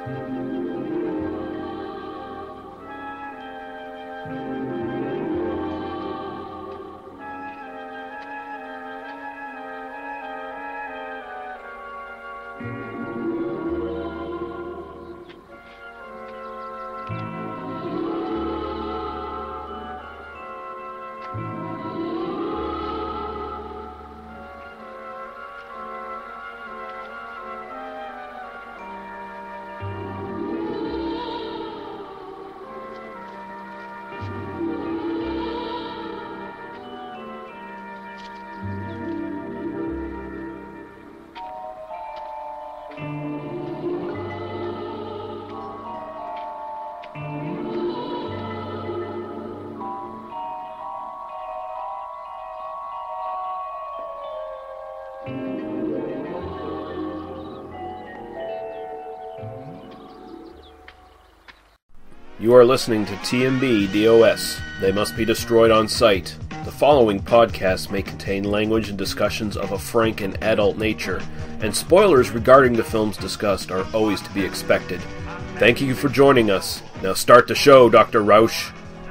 You are listening to TMBDOS. They must be destroyed on sight. The following podcast may contain language and discussions of a frank and adult nature, and spoilers regarding the films discussed are always to be expected. Thank you for joining us. Now start the show, Dr. Rausch.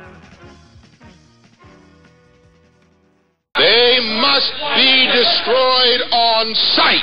They must be destroyed on sight.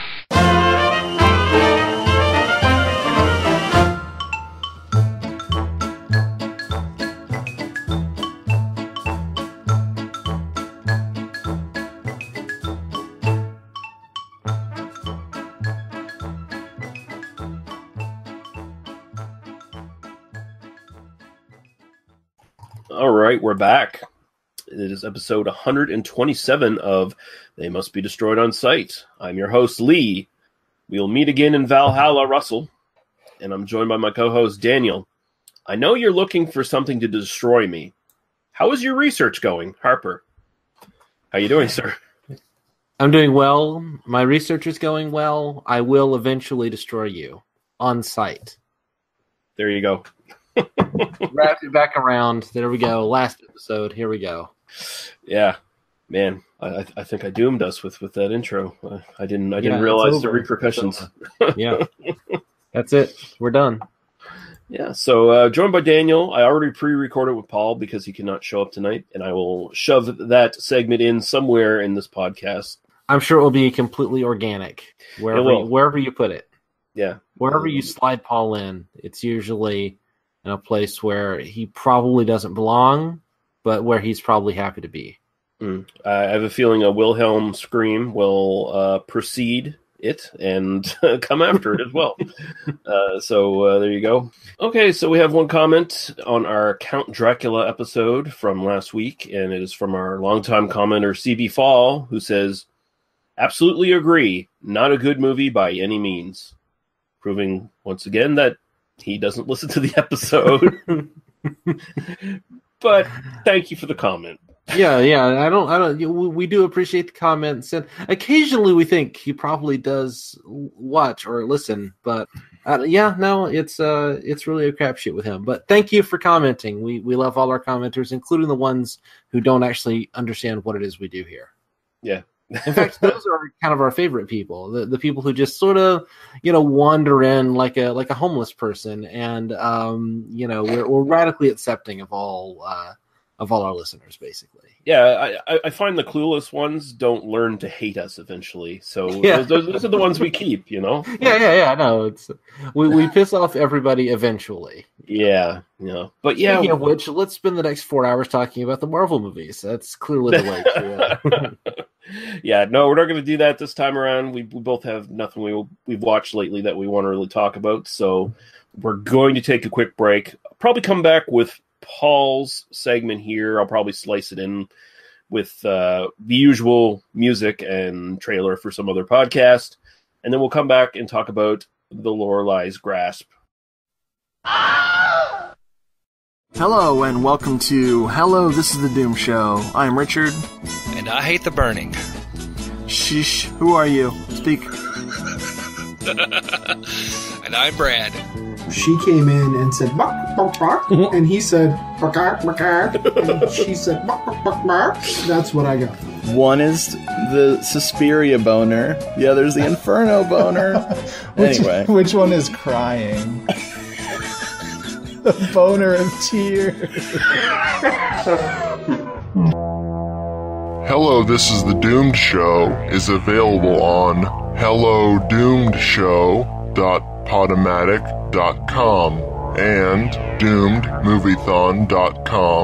All right, we're back. It is episode 127 of They Must Be Destroyed on Sight. I'm your host, Lee. We'll meet again in Valhalla, Russell. And I'm joined by my co-host, Daniel. I know you're looking for something to destroy me. How is your research going, Harper? How you doing, sir? I'm doing well. My research is going well. I will eventually destroy you on sight. There you go. Wrap it back around. There we go. Last episode. Here we go. Yeah, man. I think I doomed us with that intro. I didn't realize the repercussions. Yeah, that's it. We're done. Yeah. So joined by Daniel. I already pre-recorded with Paul because he cannot show up tonight, and I will shove that segment in somewhere in this podcast. I'm sure it will be completely organic wherever you put it. Yeah, wherever you slide Paul in, it's usually in a place where he probably doesn't belong, but where he's probably happy to be. I have a feeling a Wilhelm scream will precede it and come after it as well. So there you go. Okay, so we have one comment on our Count Dracula episode from last week, and it is from our longtime commenter, CB Fall, who says, "Absolutely agree. Not a good movie by any means." Proving once again that he doesn't listen to the episode. But thank you for the comment. Yeah. We do appreciate the comments, and occasionally we think he probably does watch or listen. But it's really a crapshoot with him. But thank you for commenting. We love all our commenters, including the ones who don't actually understand what it is we do here. Yeah. In fact, those are kind of our favorite people. The people who just sort of, wander in like a homeless person, and we're radically accepting of all our listeners, basically. Yeah, I find the clueless ones don't learn to hate us eventually. So those are the ones we keep, Yeah. No, we piss off everybody eventually. Yeah. But yeah. Speaking of which, let's spend the next 4 hours talking about the Marvel movies. That's clearly the way to. Yeah, no, we're not going to do that this time around. We both have nothing we've watched lately that we want to really talk about. So we're going to take a quick break. Probably come back with Paul's segment here. I'll probably slice it in with the usual music and trailer for some other podcast. And then we'll come back and talk about the Loreley's Grasp. Hello and welcome to This is the Doom Show. I'm Richard. And I hate the burning. Sheesh, who are you? Speak. And I'm Brad. She came in and said, "Buck, buck, buck," and he said, "Buck, buck, buck," and she said, "Buck, buck, buck, buck." That's what I got. One is the Suspiria boner. The other's the Inferno boner. Anyway. Which one is crying? The boner of tears. Hello, This is the Doomed Show is available on hellodoomedshow.podomatic.com and doomedmoviethon.com.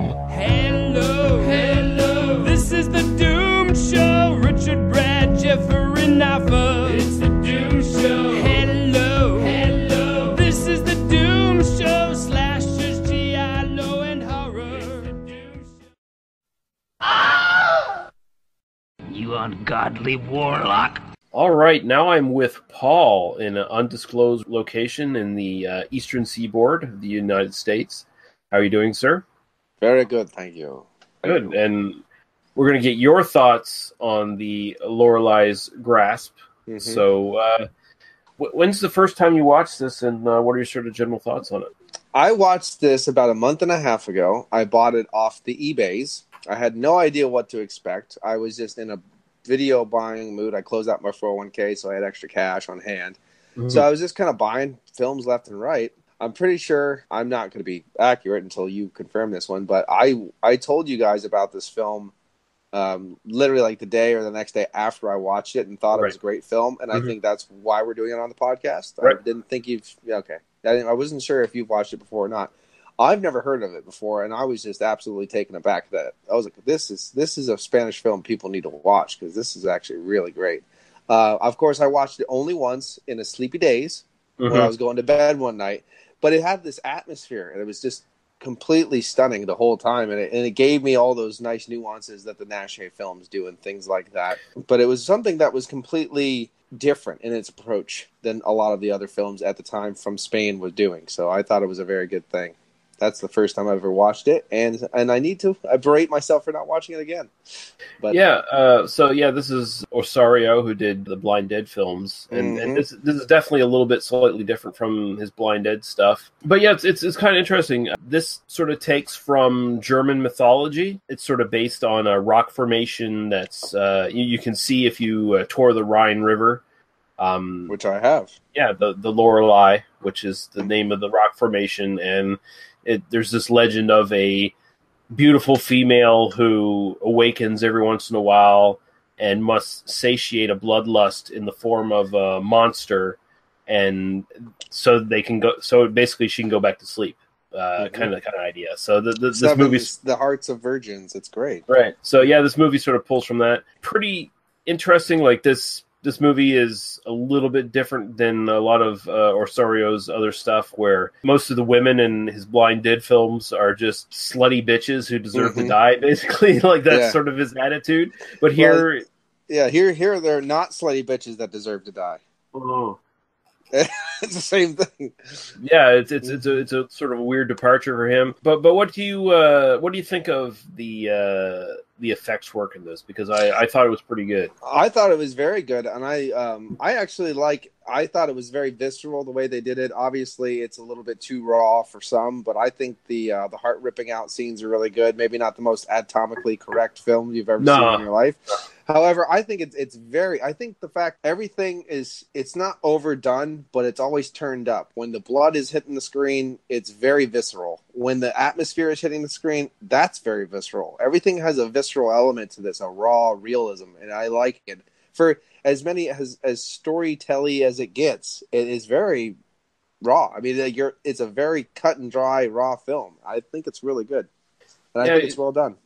Hello, this is the Doomed Show. Richard, Brad, Jeffrey, Nava. It's the Doomed Show. Hello, this is the Doomed Show. Slashers, giallo, and horror. You ungodly warlock. All right, now I'm with Paul in an undisclosed location in the eastern seaboard of the United States. How are you doing, sir? Very good, thank you. Good, and we're going to get your thoughts on the Loreley's Grasp. Mm-hmm. So, when's the first time you watched this, and what are your sort of general thoughts on it? I watched this about a month and a half ago. I bought it off the eBays. I had no idea what to expect. I was just in a video buying mood. I closed out my 401k, so I had extra cash on hand. Mm-hmm. So I was just kind of buying films left and right. I'm pretty sure I'm not going to be accurate until you confirm this one, but I told you guys about this film literally like the day or the next day after I watched it and thought it was a great film, and I think that's why we're doing it on the podcast. I didn't think I wasn't sure if you've watched it before or not. I've never heard of it before, and I was just absolutely taken aback that I was like, this is a Spanish film people need to watch because this is actually really great. Of course, I watched it only once in a sleepy days when I was going to bed one night, but it had this atmosphere, and it was just completely stunning the whole time, and it gave me all those nice nuances that the Nash films do and things like that. But it was something that was completely different in its approach than a lot of the other films at the time from Spain was doing. So I thought it was a very good thing. That's the first time I've ever watched it, and I berate myself for not watching it again. But this is Ossorio who did the Blind Dead films, and this is definitely a little bit slightly different from his Blind Dead stuff. But yeah, it's kind of interesting. This sort of takes from German mythology. It's sort of based on a rock formation that's you can see if you tour the Rhine River. Which I have. Yeah, the Loreley, which is the name of the rock formation, and there's this legend of a beautiful female who awakens every once in a while and must satiate a bloodlust in the form of a monster, and so they can go. So basically, she can go back to sleep. Kind of idea. So this movie's The Hearts of Virgins. It's great, right? So yeah, this movie sort of pulls from that. Pretty interesting. Like this movie is a little bit different than a lot of Osorio's other stuff, where most of the women in his Blind Dead films are just slutty bitches who deserve to die, basically. Like that's sort of his attitude. But here... Here they're not slutty bitches that deserve to die. Oh. It's the same thing. Yeah, it's a sort of a weird departure for him. But what do you think of the effects work in this? Because I thought it was pretty good. I thought it was very good, and I thought it was very visceral the way they did it. Obviously, it's a little bit too raw for some, but I think the heart ripping out scenes are really good. Maybe not the most anatomically correct film you've ever seen in your life. However, I think I think the fact everything it's not overdone, but it's always turned up. When the blood is hitting the screen, it's very visceral. When the atmosphere is hitting the screen, that's very visceral. Everything has a visceral element to this, a raw realism, and I like it. For as many as storytelly as it gets, it is very raw. I mean, it's a very cut and dry, raw film. I think it's really good, and I think it's well done.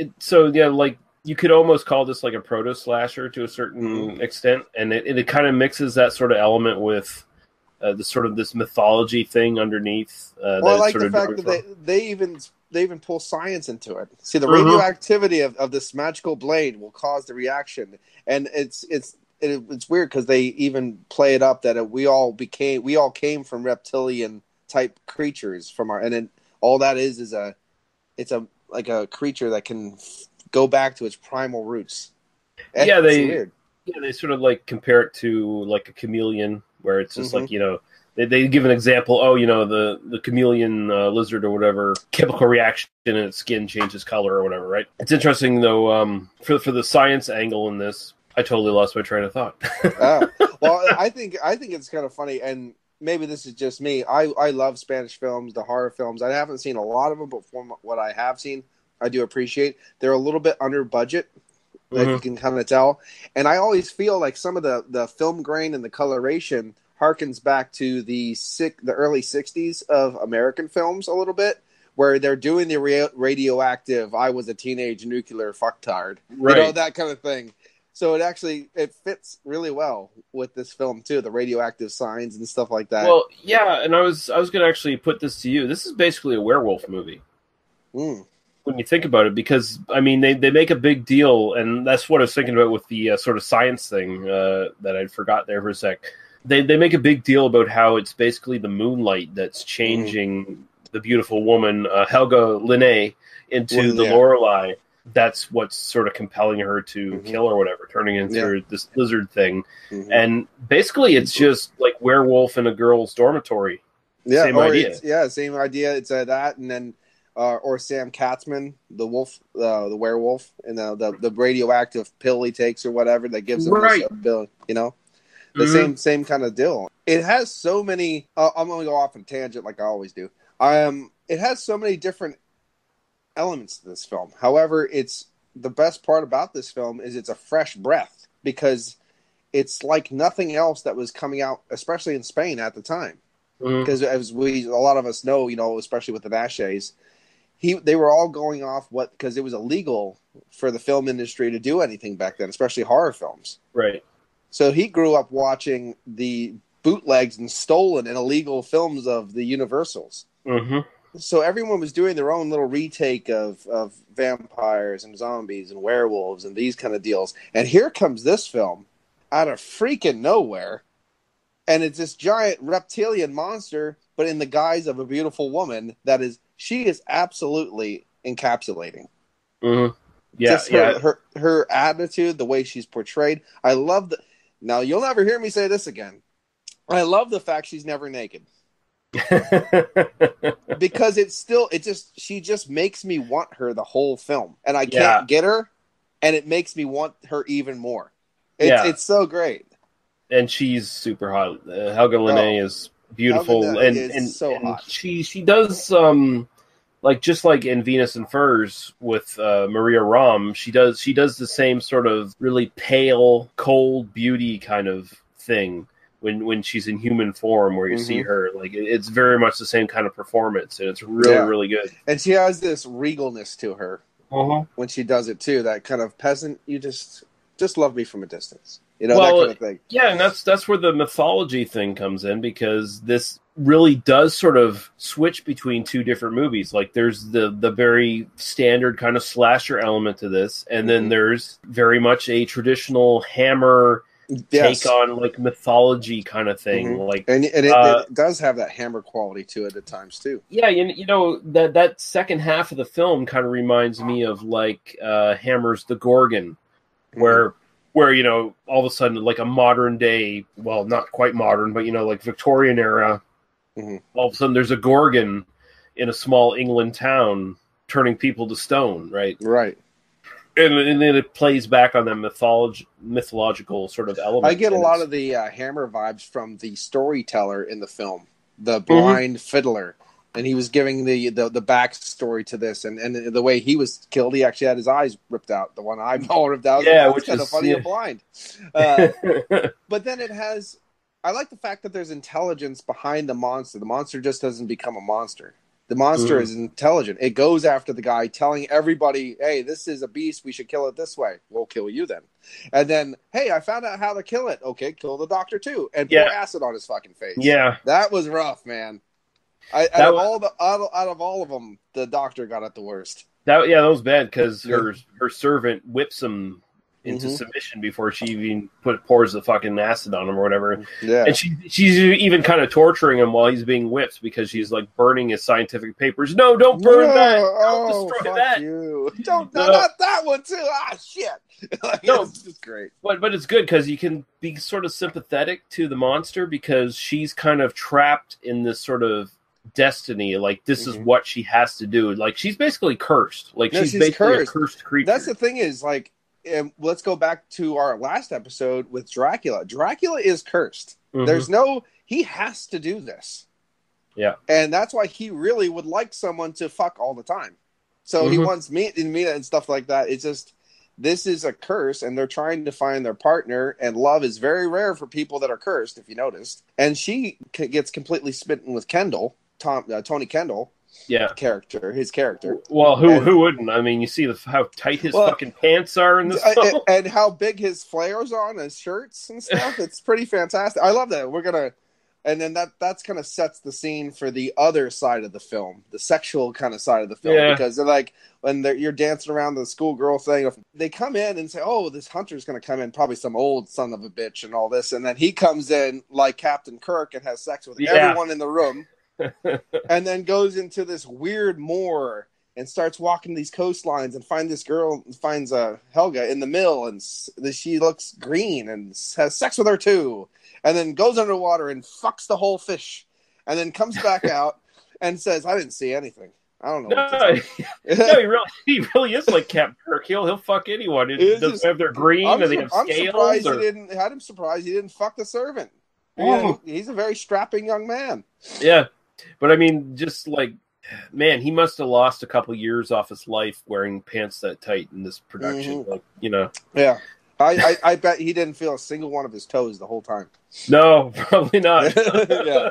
You could almost call this like a proto slasher to a certain extent, and it kind of mixes that sort of element with the sort of this mythology thing underneath. I like the fact that they even pull science into it. See, the radioactivity of this magical blade will cause the reaction, and it's weird because they even play it up that we all came from reptilian type creatures and then all that is a creature that can go back to its primal roots. Weird. Yeah, they sort of like compare it to like a chameleon, where it's just like, they give an example. Oh, the chameleon lizard or whatever, chemical reaction in its skin changes color or whatever, right? It's interesting though. For the science angle in this, I totally lost my train of thought. Well, I think it's kind of funny, and maybe this is just me. I love Spanish films, the horror films. I haven't seen a lot of them, but from what I have seen, I do appreciate. They're a little bit under budget, like you can kind of tell. And I always feel like some of the film grain and the coloration harkens back to the early 60s of American films a little bit, where they're doing the radioactive, I was a teenage nuclear fucktard. Right. That kind of thing. So it fits really well with this film too, the radioactive signs and stuff like that. Well, yeah, and I was going to actually put this to you. This is basically a werewolf movie. When you think about it, because I mean they make a big deal, and that's what I was thinking about with the sort of science thing that I forgot there for a sec. They make a big deal about how it's basically the moonlight that's changing the beautiful woman Helga Linné into the Loreley. That's what's sort of compelling her to kill or whatever, turning into this lizard thing. And basically it's just like werewolf in a girl's dormitory. Same idea. Same idea. It's that, and then or Sam Katzman, the wolf, the werewolf, and the radioactive pill he takes or whatever that gives him this ability, the same kind of deal. It has so many. I'm going to go off on a tangent like I always do. It has so many different elements to this film. However, it's the best part about this film is it's a fresh breath, because it's like nothing else that was coming out, especially in Spain at the time. Because as a lot of us know, especially with the Nashes, they were all going off because it was illegal for the film industry to do anything back then, especially horror films. Right. So he grew up watching the bootlegs and stolen and illegal films of the Universals. So everyone was doing their own little retake of vampires and zombies and werewolves and these kind of deals. And here comes this film out of freaking nowhere. And it's this giant reptilian monster, but in the guise of a beautiful woman she is absolutely encapsulating. Her attitude, the way she's portrayed. I love now you'll never hear me say this again. I love the fact she's never naked. Because she just makes me want her the whole film, and I can't get her, and it makes me want her even more. It's so great, and she's super hot. Helga Linné is beautiful, and so hot. She does just like in Venus and Furs with Maria Rom, she does the same sort of really pale, cold beauty kind of thing. When she's in human form, where you see her, like it's very much the same kind of performance, and it's really good. And she has this regalness to her when she does it too. That kind of peasant, you just love me from a distance, that kind of thing. Yeah, and that's where the mythology thing comes in, because this really does sort of switch between two different movies. Like there's the very standard kind of slasher element to this, and then there's very much a traditional Hammer. Take on like mythology kind of thing, like, and it does have that Hammer quality to it at times too. Yeah, that second half of the film kind of reminds me of like Hammer's The Gorgon, where all of a sudden like a modern day, well, not quite modern, but like Victorian era, all of a sudden there's a Gorgon in a small England town turning people to stone, right? Right. And then it plays back on that mythological sort of element. I get a lot of the Hammer vibes from the storyteller in the film, the blind fiddler, and he was giving the backstory to this, and the way he was killed, he actually had his eyes ripped out, the one eyeball ripped out. Yeah, which is kind of funny and blind. But then it has. I like the fact that there's intelligence behind the monster. The monster just doesn't become a monster. The monster is intelligent. It goes after the guy, telling everybody, hey, this is a beast. We should kill it this way. We'll kill you then. And then, hey, I found out how to kill it. Okay, kill the doctor too. And pour acid on his fucking face. Yeah. That was rough, man. Out of all of them, the doctor got it the worst. That was bad because her servant whips him into submission before she even pours the fucking acid on him or whatever. Yeah. And she's even kind of torturing him while he's being whipped because she's like burning his scientific papers. No, don't burn that. Don't destroy that. You. Don't, not that one too. Ah, shit. No, it's great. But it's good because you can be sort of sympathetic to the monster because she's kind of trapped in this sort of destiny. Like, this is what she has to do. Like, she's basically cursed. Like, she's basically a cursed creature. That's the thing is, like, let's go back to our last episode with Dracula. Dracula is cursed. There's he has to do this. Yeah. And that's why he really would like someone to fuck all the time. So he wants meat and stuff like that. It's just, this is a curse, and they're trying to find their partner, and love is very rare for people that are cursed, if you noticed. And she gets completely smitten with Kendall, Tony Kendall. Yeah, his character. Well, who wouldn't? I mean, you see how tight his fucking pants are in this film, and how big his flares are on his shirts and stuff. It's pretty fantastic. I love that. And then that's kind of sets the scene for the other side of the film, the sexual kind of side of the film, because they're like when you're dancing around the schoolgirl thing, they come in and say, "Oh, this hunter's going to come in, probably some old son of a bitch and all this," and then he comes in like Captain Kirk and has sex with everyone in the room. And then goes into this weird moor and starts walking these coastlines and finds Helga in the mill, and she looks green and has sex with her too, and then goes underwater and fucks the whole fish, and then comes back out and says, "I didn't see anything. I don't know." No, he really is like Captain Kirk. He'll fuck anyone. It doesn't have their green and they have scales. I'm surprised he didn't fuck the servant. He's a very strapping young man. Yeah. But I mean, just like, man, he must have lost a couple years off his life wearing pants that tight in this production. Like, you know. Yeah. I bet he didn't feel a single one of his toes the whole time. No, probably not. Yeah.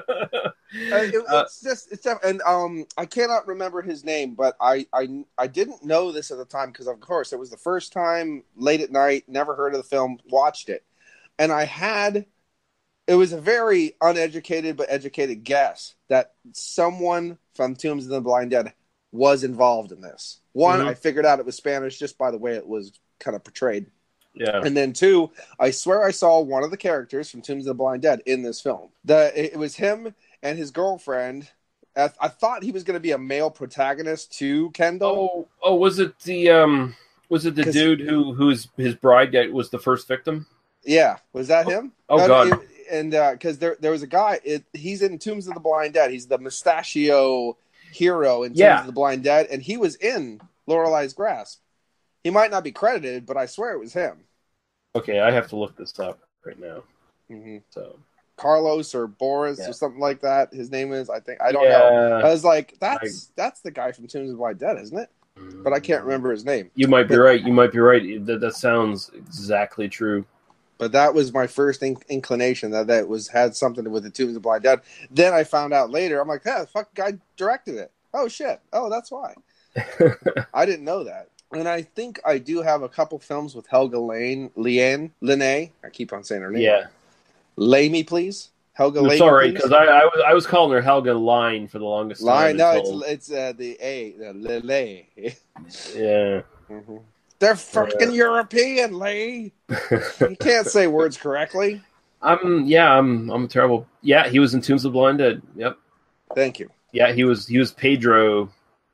I cannot remember his name, but I didn't know this at the time because, of course, it was the first time late at night, never heard of the film, watched it. And it was a very uneducated but educated guess that someone from Tombs of the Blind Dead was involved in this. One, I figured out it was Spanish just by the way it was kind of portrayed. Yeah. And then two, I swear I saw one of the characters from Tombs of the Blind Dead in this film. It was him and his girlfriend. I thought he was going to be a male protagonist to Kendall. Oh, was it the dude whose his bride was the first victim? Yeah, was that him? Oh God. And because there was a guy, he's in Tombs of the Blind Dead. He's the mustachio hero in Tombs of the Blind Dead, and he was in Loreley's Grasp. He might not be credited, but I swear it was him. Okay, I have to look this up right now. So Carlos or Boris or something like that. His name is, I think. I don't know. I was like, that's the guy from Tombs of the Blind Dead, isn't it? But I can't remember his name. You might be right. That sounds exactly true. But that was my first inclination that had something to do with the Tombs of the Blind Dead. Then I found out later. I'm like, the fuck guy directed it. Oh shit. Oh, that's why. I didn't know that. And I think I do have a couple films with Helga Lane. I keep on saying her name. Yeah. Lay me, please. Helga Lane. Sorry, because I was calling her Helga Line for the longest time. No, it's the A, the Lay. Yeah. They're fucking European, Lee. You can't say words correctly. I'm terrible. Yeah, he was in Tombs of the Blind Dead. Yep. Thank you. Yeah, he was Pedro.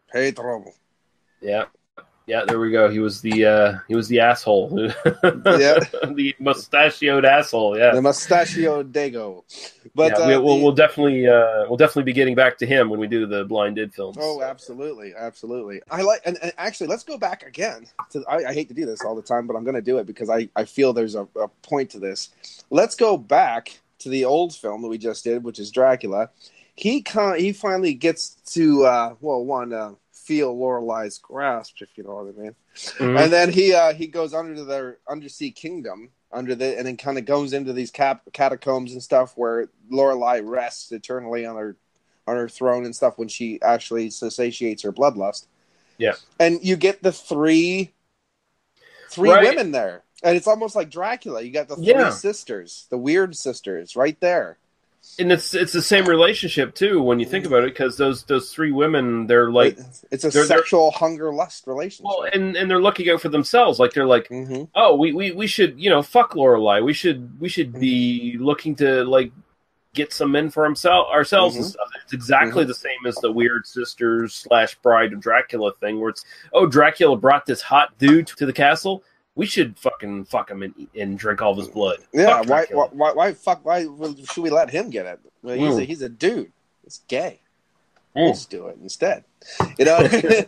Yeah. Yeah, there we go. He was the asshole. Yeah. The mustachioed asshole, yeah. The mustachioed dago. But yeah, we'll definitely be getting back to him when we do the Blind Dead films. Oh, absolutely. Absolutely. And actually let's go back again. I hate to do this all the time, but I'm going to do it because I feel there's a point to this. Let's go back to the old film that we just did, which is Dracula. He finally gets to feel Loreley's grasp, if you know what I mean. And then he goes under their undersea kingdom and then kind of goes into these catacombs and stuff where Loreley rests eternally on her throne and stuff when she actually satiates her bloodlust. Yeah, and you get the three women there, and it's almost like Dracula. You got the three sisters, the weird sisters, right there. And it's the same relationship too when you think about it, because those three women, they're like, it's a sexual hunger lust relationship. Well, and they're looking out for themselves. Like they're like, oh, we should fuck Loreley. We should be looking to like get some men for ourselves and stuff. It's exactly the same as the weird sisters / Bride of Dracula thing, where it's, oh, Dracula brought this hot dude to the castle. We should fucking fuck him and drink all of his blood. Yeah, why should we let him get it? Well, he's a dude. It's gay. We'll just do it instead. You know,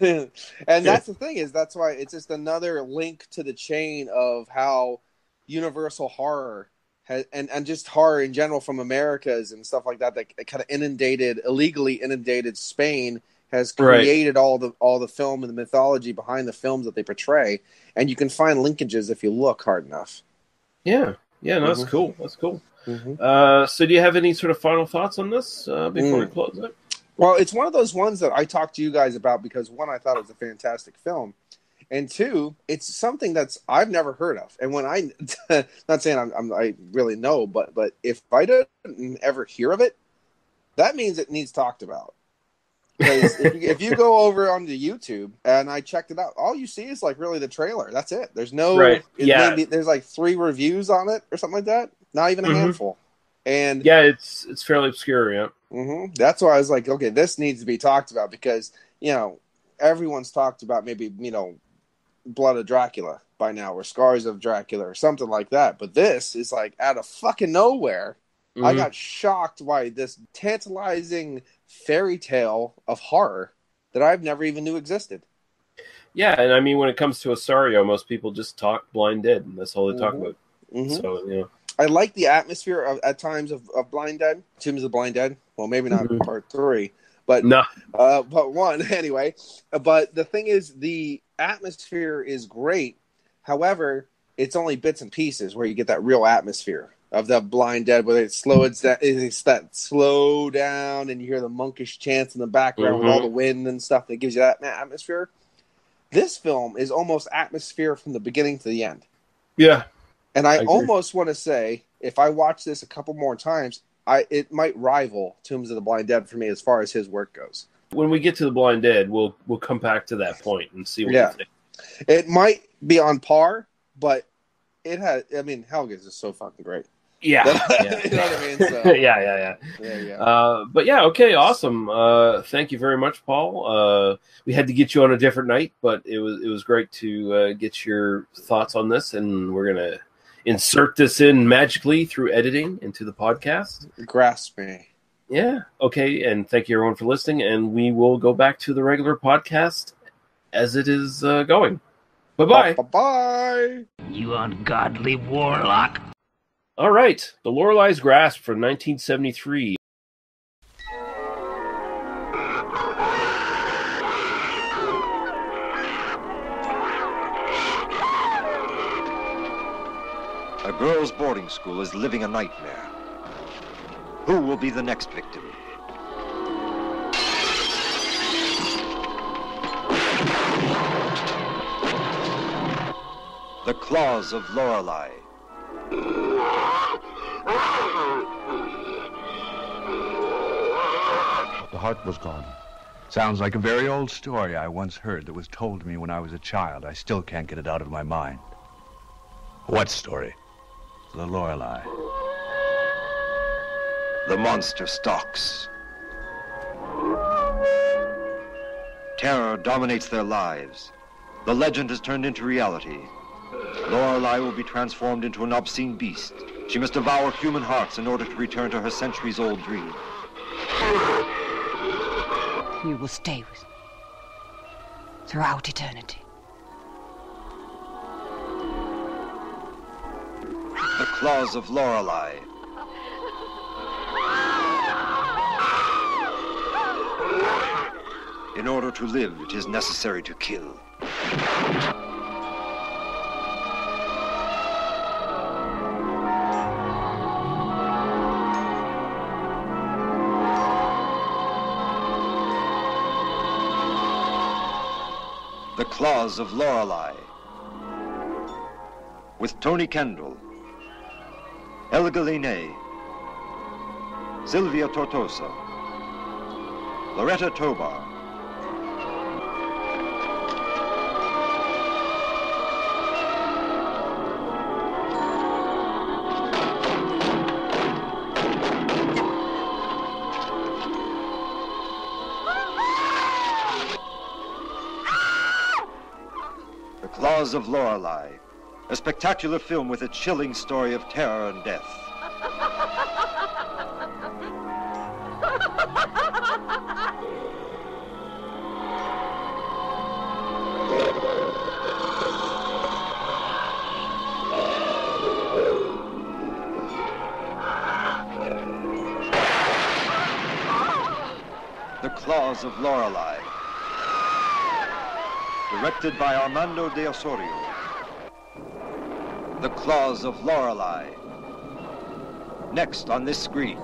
and that's the thing that's why it's just another link to the chain of how universal horror has, and just horror in general from Americas and stuff like that kind of illegally inundated Spain, has created all the film and the mythology behind the films that they portray, and you can find linkages if you look hard enough. Yeah, no, that's cool. That's cool. So do you have any sort of final thoughts on this before we close it? Well, it's one of those ones that I talked to you guys about because, one, I thought it was a fantastic film, and two, it's something that's I've never heard of. And when not saying I really know, but if I didn't ever hear of it, that means it needs talked about. Because if you go over onto YouTube and I checked it out, all you see is like really the trailer. That's it. There's no there's like 3 reviews on it or something like that. Not even a handful. And yeah, it's fairly obscure. Yeah. That's why I was like, okay, this needs to be talked about because everyone's talked about maybe Blood of Dracula by now or Scars of Dracula or something like that. But this is like out of fucking nowhere. I got shocked by this tantalizing fairy tale of horror that I've never even knew existed. Yeah, and I mean, when it comes to Ossorio, most people just talk Blind Dead, and that's all they talk about. So, I like the atmosphere at times of Blind Dead, Tombs of the Blind Dead. Well, maybe not part 3, but but 1 anyway. But the thing is, the atmosphere is great. However, it's only bits and pieces where you get that real atmosphere of the Blind Dead, where it's that slow down, and you hear the monkish chants in the background with all the wind and stuff that gives you that atmosphere. This film is almost atmosphere from the beginning to the end. Yeah. And I almost want to say, if I watch this a couple more times, it might rival Tombs of the Blind Dead for me as far as his work goes. When we get to the Blind Dead, we'll come back to that point and see what you think. It might be on par, but it has. I mean, Helga's is so fucking great. Yeah. You know what I mean? So, yeah. But yeah, okay, awesome. Thank you very much, Paul. We had to get you on a different night, but it was great to get your thoughts on this, and we're gonna insert this in magically through editing into the podcast. Grasp me. Yeah. Okay. And thank you everyone for listening. And we will go back to the regular podcast as it is going. Bye-bye. Bye-bye. You ungodly warlock. All right. The Loreley's Grasp from 1973. A girls' boarding school is living a nightmare. Who will be the next victim? The Claws of Loreley. The heart was gone. Sounds like a very old story I once heard that was told to me when I was a child. I still can't get it out of my mind. What story? The Loreley. The monster stalks. Terror dominates their lives. The legend is turned into reality. Loreley will be transformed into an obscene beast. She must devour human hearts in order to return to her centuries-old dream. You will stay with me throughout eternity. The Claws of Loreley. In order to live, it is necessary to kill. The Claws of Loreley. With Tony Kendall, Helga Linnea, Sylvia Tortosa, Loretta Tobar, The Claws of Loreley, a spectacular film with a chilling story of terror and death. The Claws of Loreley, directed by Amando de Ossorio. The Claws of Loreley, next on this screen.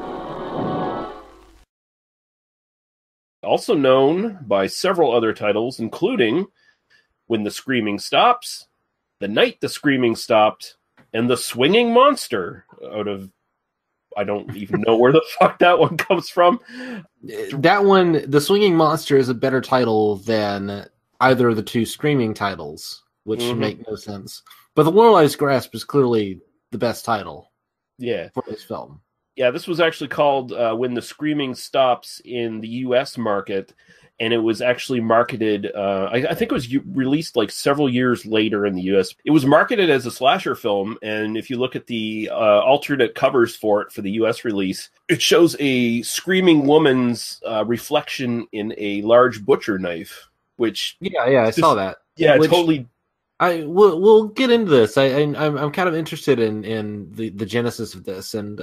Also known by several other titles, including When the Screaming Stops, The Night the Screaming Stopped, and The Swinging Monster, out of I don't even know where the fuck that one comes from. That one, The Swinging Monster, is a better title than either of the two Screaming titles, which make no sense. But The Loreley's Grasp is clearly the best title for this film. Yeah, this was actually called When the Screaming Stops in the U.S. market, and it was actually marketed, I think it was released like several years later in the U.S. It was marketed as a slasher film, and if you look at the alternate covers for it for the U.S. release, it shows a screaming woman's reflection in a large butcher knife, which... Yeah, I saw that. Yeah, totally... We'll get into this. I'm kind of interested in the genesis of this. And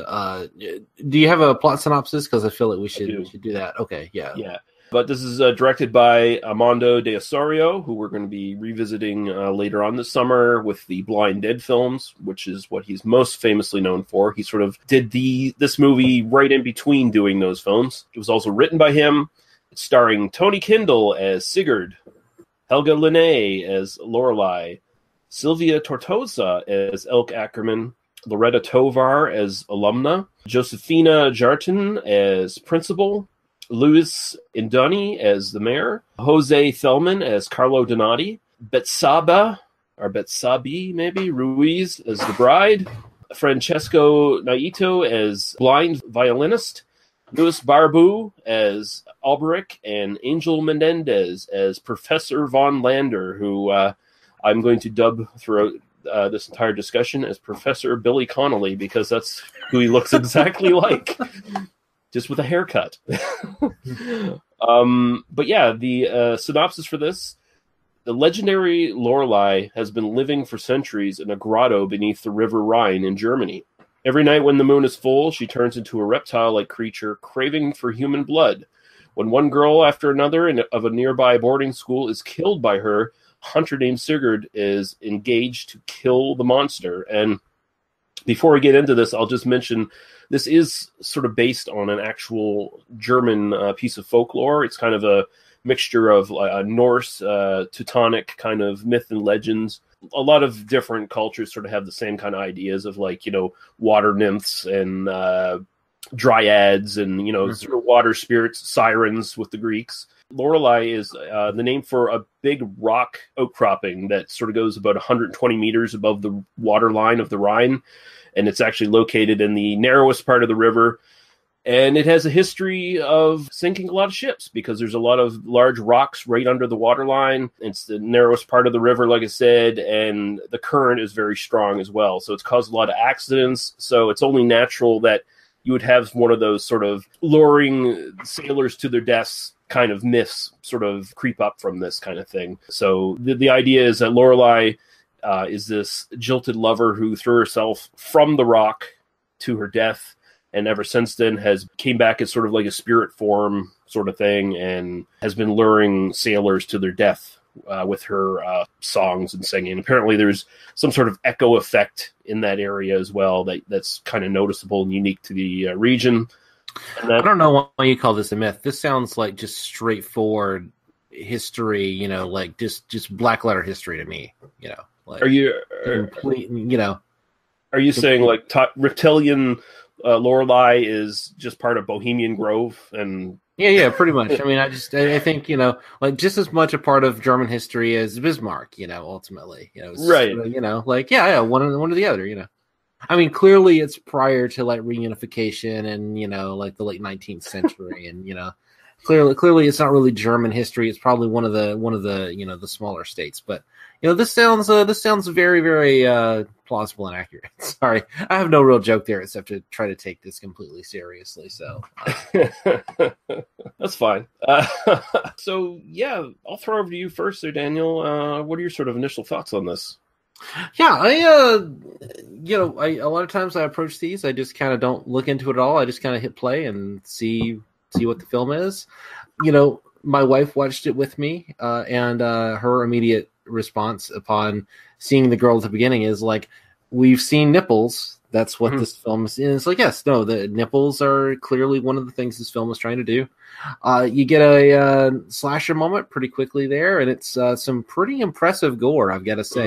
do you have a plot synopsis? Because I feel like we should do that. Okay, yeah. But this is directed by Amando de Ossorio, who we're going to be revisiting later on this summer with the Blind Dead films, which is what he's most famously known for. He sort of did this movie right in between doing those films. It was also written by him, starring Tony Kindle as Sigurd, Helga Linné as Loreley, Sylvia Tortosa as Elk Ackerman, Loretta Tovar as Alumna, Josefina Jartin as Principal, Louis Indoni as the Mayor, Jose Thelman as Carlo Donati, Betsabi maybe, Ruiz as the Bride, Francesco Naito as Blind Violinist, Luis Barbu as Alberic, and Angel Menendez as Professor Von Lander, who I'm going to dub throughout this entire discussion as Professor Billy Connolly, because that's who he looks exactly like, just with a haircut. But yeah, the synopsis for this: the legendary Loreley has been living for centuries in a grotto beneath the River Rhine in Germany. Every night when the moon is full, she turns into a reptile-like creature craving for human blood. When one girl after another of a nearby boarding school is killed by her, a hunter named Sigurd is engaged to kill the monster. And before we get into this, I'll just mention this is sort of based on an actual German piece of folklore. It's kind of a mixture of Norse, Teutonic kind of myth and legends. A lot of different cultures sort of have the same kind of ideas of, like, water nymphs and dryads and, sort of water spirits, sirens with the Greeks. Loreley is the name for a big rock outcropping that sort of goes about 120 meters above the water line of the Rhine. And it's actually located in the narrowest part of the river. And it has a history of sinking a lot of ships because there's a lot of large rocks right under the waterline. It's the narrowest part of the river, like I said, and the current is very strong as well. So it's caused a lot of accidents. So it's only natural that you would have one of those sort of luring sailors to their deaths kind of myths sort of creep up from this kind of thing. So the idea is that Loreley is this jilted lover who threw herself from the rock to her death, and ever since then has came back as sort of like a spirit form sort of thing, and has been luring sailors to their death with her songs and singing. Apparently there's some sort of echo effect in that area as well that's kind of noticeable and unique to the region. And I don't know why you call this a myth. This sounds like just straightforward history, like just black letter history to me, Like, are you complete, Are you saying like reptilian Loreley is just part of Bohemian Grove, and yeah, pretty much. I mean, I think, like just as much a part of German history as Bismarck, ultimately, it's right. Like, one or the other, I mean, clearly it's prior to like reunification and, like the late 19th century and, clearly it's not really German history. It's probably one of the, the smaller states, but this sounds very, very, plausible and accurate. Sorry. I have no real joke there except to try to take this completely seriously. So that's fine. So yeah, I'll throw over to you first there, Daniel. What are your sort of initial thoughts on this? Yeah, a lot of times I approach these, I just kind of don't look into it at all. I just kind of hit play and see what the film is. My wife watched it with me, and her immediate response upon seeing the girl at the beginning is like, "We've seen nipples. That's what this film is." And it's like, yes, no, the nipples are clearly one of the things this film is trying to do. You get a slasher moment pretty quickly there, and it's some pretty impressive gore. I've got to say,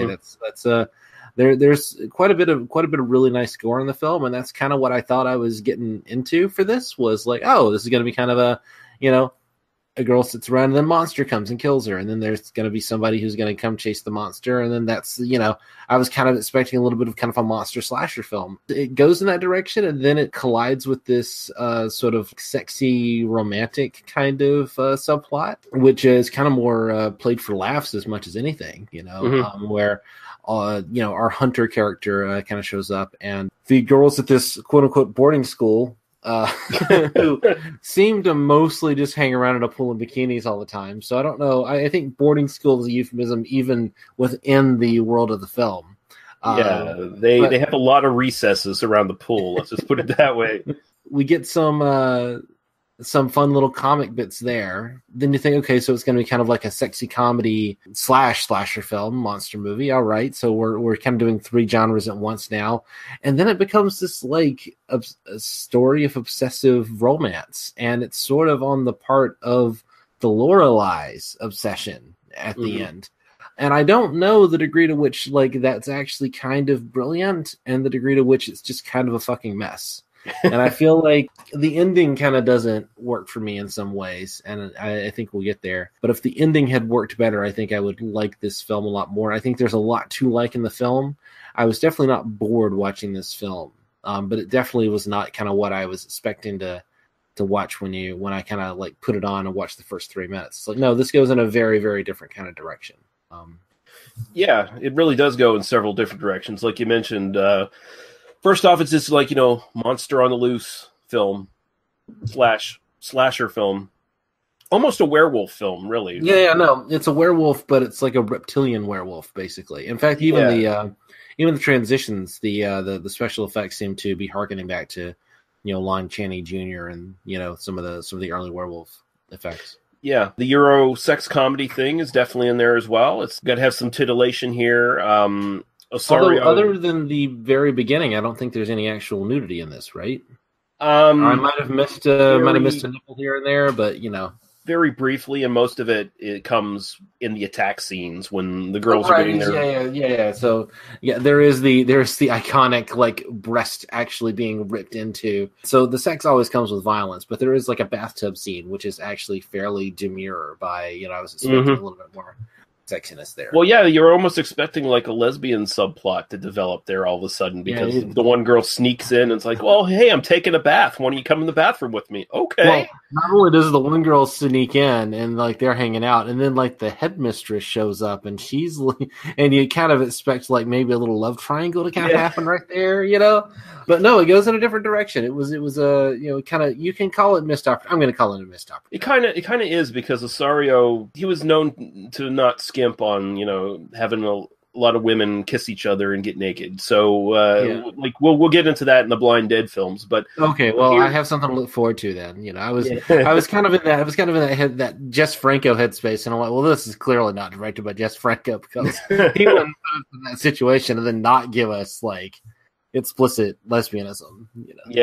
there's quite a bit of really nice gore in the film, and that's kind of what I thought I was getting into for this. Was like, oh, this is going to be kind of a a girl sits around and then monster comes and kills her, and then there's going to be somebody who's going to come chase the monster, and then that's I was kind of expecting a little bit of kind of a monster slasher film. It goes in that direction, and then it collides with this sort of sexy romantic kind of subplot, which is kind of more played for laughs as much as anything, where our hunter character kind of shows up, and the girls at this quote unquote boarding school who seem to mostly just hang around in a pool in bikinis all the time. So I don't know. I think boarding school is a euphemism even within the world of the film. They have a lot of recesses around the pool. Let's just put it that way. We get some fun little comic bits there. Then you think, okay, so it's going to be kind of like a sexy comedy / slasher film, monster movie. All right, so we're kind of doing 3 genres at once now, and then it becomes this like a story of obsessive romance, and it's sort of on the part of the Loreley's obsession at the end. And I don't know the degree to which like that's actually kind of brilliant, and the degree to which it's just kind of a fucking mess. And I feel like the ending kind of doesn't work for me in some ways, and I think we'll get there. But if the ending had worked better, I think I would like this film a lot more. I think there's a lot to like in the film. I was definitely not bored watching this film, but it definitely was not kind of what I was expecting to watch when I kind of like put it on and watch the first 3 minutes. It's like, no, this goes in a very, very different kind of direction. Yeah, it really does go in several different directions. Like you mentioned, first off, it's just like, monster on the loose film / slasher film. Almost a werewolf film, really. Yeah, no, it's a werewolf, but it's like a reptilian werewolf, basically. In fact, even the transitions, the special effects seem to be harkening back to, Lon Chaney Jr. and, some of the early werewolf effects. Yeah, the Euro sex comedy thing is definitely in there as well. It's got to have some titillation here. Although, other than the very beginning, I don't think there's any actual nudity in this, right? I might have missed a nipple here and there, but very briefly, and most of it comes in the attack scenes when the girls are getting their... Yeah. So there's the iconic like breast actually being ripped into. So the sex always comes with violence, but there is like a bathtub scene, which is actually fairly demure. I was expecting a little bit more sexiness there. Well, yeah, you're almost expecting like a lesbian subplot to develop there all of a sudden, because the one girl sneaks in and it's like, well, hey, I'm taking a bath. Why don't you come in the bathroom with me? Okay. Well, not only does the one girl sneak in and like they're hanging out, and then like the headmistress shows up and she's like, and you kind of expect like maybe a little love triangle to kind of happen right there, But no, it goes in a different direction. It was kind of, you can call it missed opportunity. I'm going to call it a missed opportunity. It kind of is, because Ossorio, he was known to not skimp on, having a lot of women kiss each other and get naked. So like we'll get into that in the Blind Dead films, but okay, well, I have something to look forward to then. I was kind of in that Jess Franco headspace, and I'm like, well, this is clearly not directed by Jess Franco, because he wouldn't put us in that situation and then not give us like explicit lesbianism. Yeah,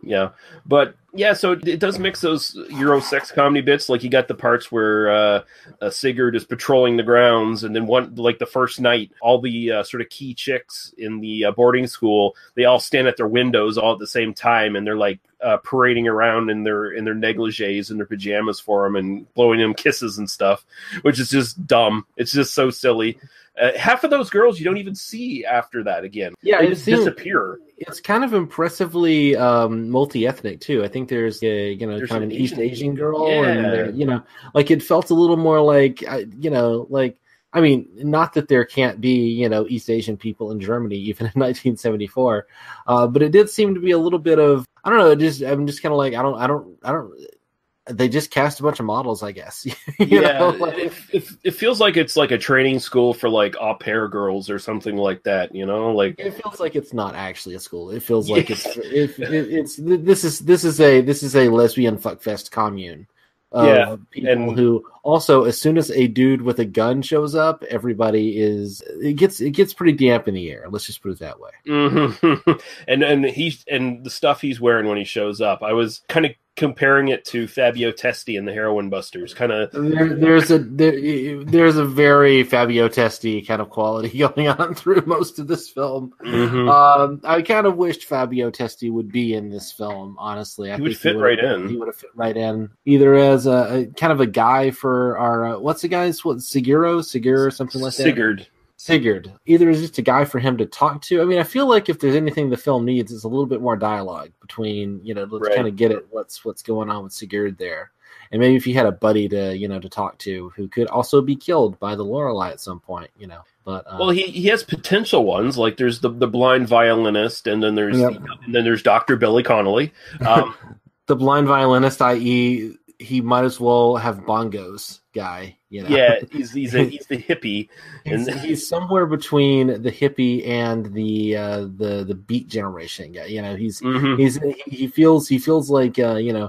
Yeah, but yeah, so it does mix those Euro sex comedy bits. Like you got the parts where Sigurd is patrolling the grounds, and then the first night, all the sort of key chicks in the boarding school, they all stand at their windows all at the same time, and they're like parading around in their negligees and their pajamas for him and blowing him kisses and stuff, which is just dumb. It's just so silly. Half of those girls you don't even see after that again. Yeah, they just disappear. It's kind of impressively multi-ethnic too. I think there's kind of an East Asian girl, and like it felt a little more like I mean, not that there can't be East Asian people in Germany even in 1974, but it did seem to be a little bit of I don't know. I'm just kind of like I don't. They just cast a bunch of models, I guess. It feels like it's like a training school for like au pair girls or something like that. Like it feels like it's not actually a school. It feels like this is a lesbian fuckfest commune. People who also, as soon as a dude with a gun shows up, everybody it gets pretty damp in the air. Let's just put it that way. Mm-hmm. and the stuff he's wearing when he shows up, I was kind of comparing it to Fabio Testi and the Heroin Busters. Kind of there's a very Fabio Testi kind of quality going on through most of this film. Mm-hmm. I kind of wished Fabio Testi would be in this film. Honestly, he would fit right in. He would have fit right in, either as a kind of a guy for our what's the guy's Sigurd or something like that. Sigurd. Either is just a guy for him to talk to. I mean, I feel like if there's anything the film needs, it's a little bit more dialogue between, let's kind of get at what's going on with Sigurd there. And maybe if he had a buddy to talk to who could also be killed by the Loreley at some point, But well, he has potential ones. Like there's the blind violinist, and then there's Dr. Billy Connolly. The blind violinist, i.e., he might as well have bongos guy. Yeah, he's the hippie, and he's somewhere between the hippie and the beat generation guy. He feels like the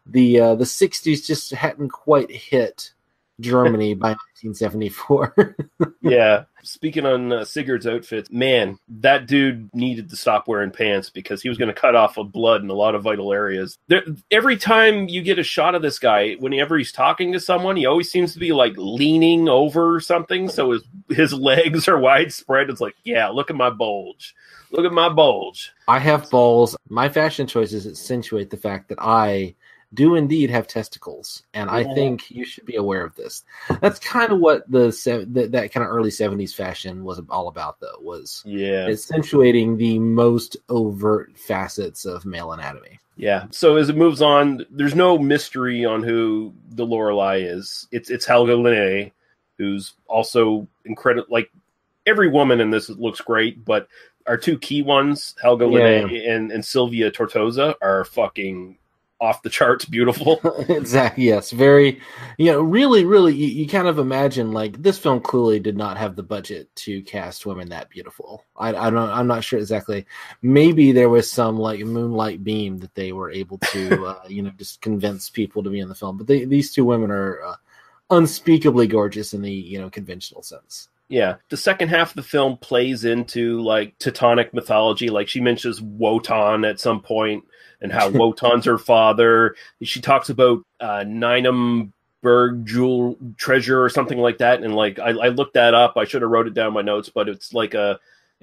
60s just hadn't quite hit Germany by 1974. Yeah. Speaking on Sigurd's outfits, man, that dude needed to stop wearing pants because he was going to cut off of blood in a lot of vital areas. Every time you get a shot of this guy, whenever he's talking to someone, he always seems to be like leaning over something. So his legs are widespread. It's like, yeah, look at my bulge. Look at my bulge. I have balls. My fashion choices accentuate the fact that I do indeed have testicles, and I think you should be aware of this. That's kind of what that kind of early 70s fashion was all about, though, was accentuating the most overt facets of male anatomy. Yeah. So as it moves on, there's no mystery on who the Loreley is. It's Helga Linné, who's also incredible. Like every woman in this looks great, but our two key ones, Helga Linné and Sylvia Tortosa, are fucking off the charts beautiful. Exactly. Yes. Very, really, you kind of imagine like this film clearly did not have the budget to cast women that beautiful. I'm not sure exactly. Maybe there was some like moonlight beam that they were able to, just convince people to be in the film. But these two women are unspeakably gorgeous in the, conventional sense. Yeah. The second half of the film plays into like Teutonic mythology. Like she mentions Wotan at some point, and how Wotan's her father. She talks about Ninenberg jewel treasure or something like that. And like I looked that up. I should have wrote it down in my notes, but it's like a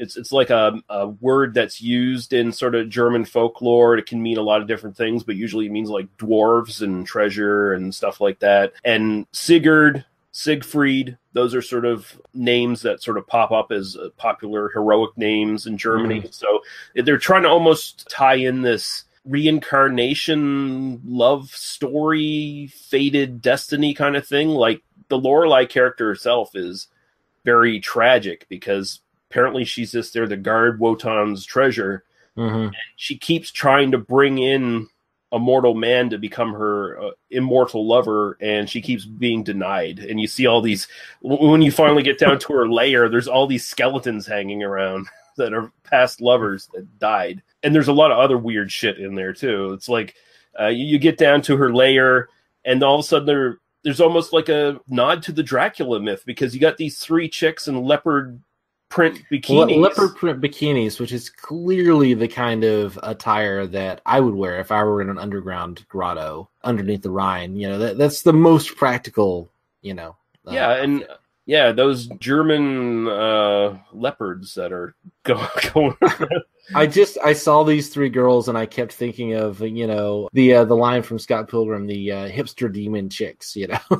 word that's used in sort of German folklore. It can mean a lot of different things, but usually it means like dwarves and treasure and stuff like that. And Sigurd, Siegfried, those are sort of names that sort of pop up as popular heroic names in Germany. Mm-hmm. So they're trying to almost tie in this reincarnation love story, fated destiny kind of thing. Like the Loreley character herself is very tragic because apparently she's just there to guard Wotan's treasure. Mm-hmm. And she keeps trying to bring in a mortal man to become her immortal lover, and she keeps being denied. And you see all these, when you finally get down to her lair, there's all these skeletons hanging around that are past lovers that died. And there's a lot of other weird shit in there too. It's like you get down to her lair, and all of a sudden there's almost like a nod to the Dracula myth, because you got these three chicks in leopard print bikinis. Leopard print bikinis, which is clearly the kind of attire that I would wear if I were in an underground grotto underneath the Rhine. That's the most practical, those German leopards that are going I saw these three girls and I kept thinking of, the line from Scott Pilgrim, the hipster demon chicks,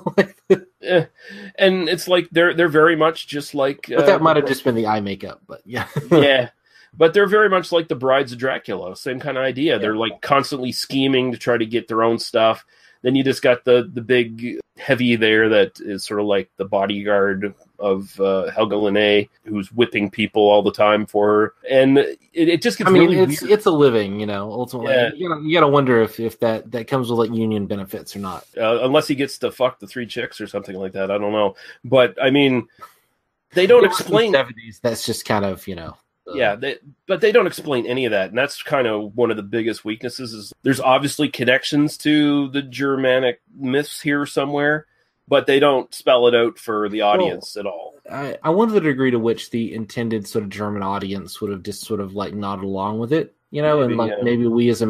And it's like they're very much just like... But that might have just been the eye makeup, but yeah. Yeah. But they're very much like the Brides of Dracula. Same kind of idea. Yeah. They're like constantly scheming to try to get their own stuff. Then you just got the big heavy there that is sort of like the bodyguard of Helga Linné, who's whipping people all the time for her. And it just gets really weird. It's a living, ultimately. Yeah. You gotta wonder if that comes with like union benefits or not. Unless he gets to fuck the three chicks or something like that. I don't know. But, I mean, they don't explain... In the 70s, that's just kind of, but they don't explain any of that, and that's kind of one of the biggest weaknesses. Is there's obviously connections to the Germanic myths here somewhere, but they don't spell it out for the audience at all. I wonder the degree to which the intended sort of German audience would have just sort of like nodded along with it, maybe we as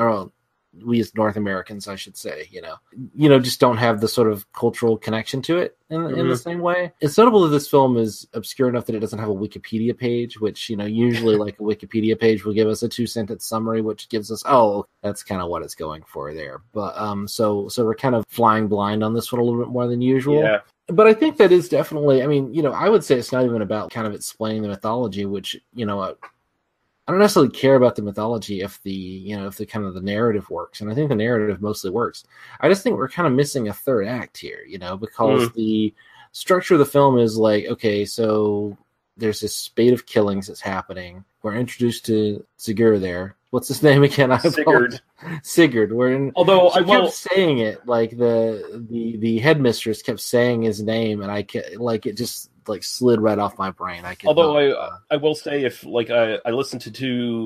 we as North Americans, I should say, just don't have the sort of cultural connection to it in the same way. It's notable that this film is obscure enough that it doesn't have a Wikipedia page, which, usually like a Wikipedia page will give us a 2-sentence summary, which gives us, that's kind of what it's going for there. But, so we're kind of flying blind on this one a little bit more than usual. Yeah. But I think that is definitely, I would say it's not even about kind of explaining the mythology, which, I don't necessarily care about the mythology if the kind of the narrative works, and I think the narrative mostly works. I just think we're kind of missing a third act here, because the structure of the film is like, okay, so there's this spate of killings that's happening. We're introduced to Sigurd there. What's his name again? Sigurd. Although I kept saying it, like the headmistress kept saying his name, and it just slid right off my brain. I will say, if I listened to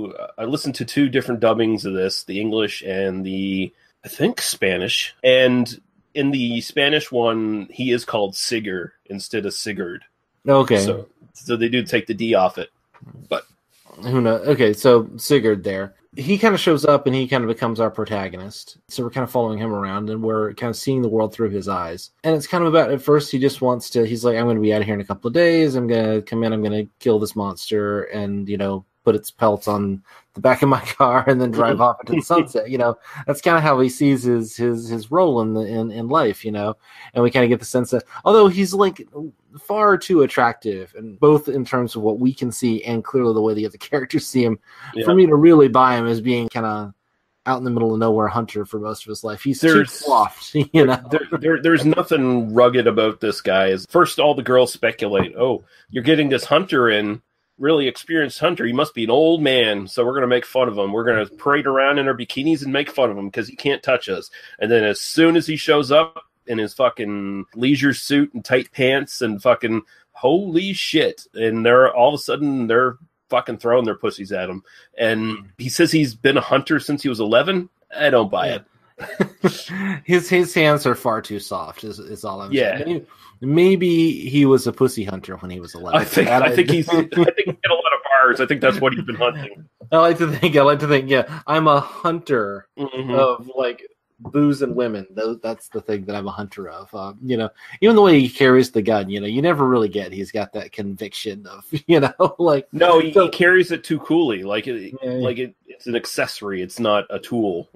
two different dubbings of this, the English and the I think Spanish, and in the Spanish one he is called Sigurd instead of Sigurd. Okay, so they do take the D off it, but who knows? Okay, so Sigurd there. He kind of shows up and he kind of becomes our protagonist. So we're kind of following him around and we're kind of seeing the world through his eyes. And it's kind of about, at first he just wants to, he's like, I'm going to be out of here in a couple of days. I'm going to come in, I'm going to kill this monster and, put its pelts on the back of my car and then drive off into the sunset. That's kind of how he sees his role in life, and we kind of get the sense that although he's like far too attractive, and both in terms of what we can see and clearly the way the other characters see him, for me to really buy him as being kind of out in the middle of nowhere hunter for most of his life. He's too soft, There's nothing rugged about this guy. First, all the girls speculate, you're getting this hunter in, really experienced hunter. He must be an old man, so we're going to make fun of him. We're going to parade around in our bikinis and make fun of him because he can't touch us. And then as soon as he shows up in his fucking leisure suit and tight pants and fucking holy shit, and they're all of a sudden they're fucking throwing their pussies at him. And he says he's been a hunter since he was 11. I don't buy it. His hands are far too soft is all I'm saying. Maybe he was a pussy hunter when he was 11. I think he hit a lot of bars. I think that's what he's been hunting. I like to think, I'm a hunter of booze and women. That's the thing that I'm a hunter of. Even the way he carries the gun, you never really get he's got that conviction of, no, he carries it too coolly. It's an accessory. It's not a tool.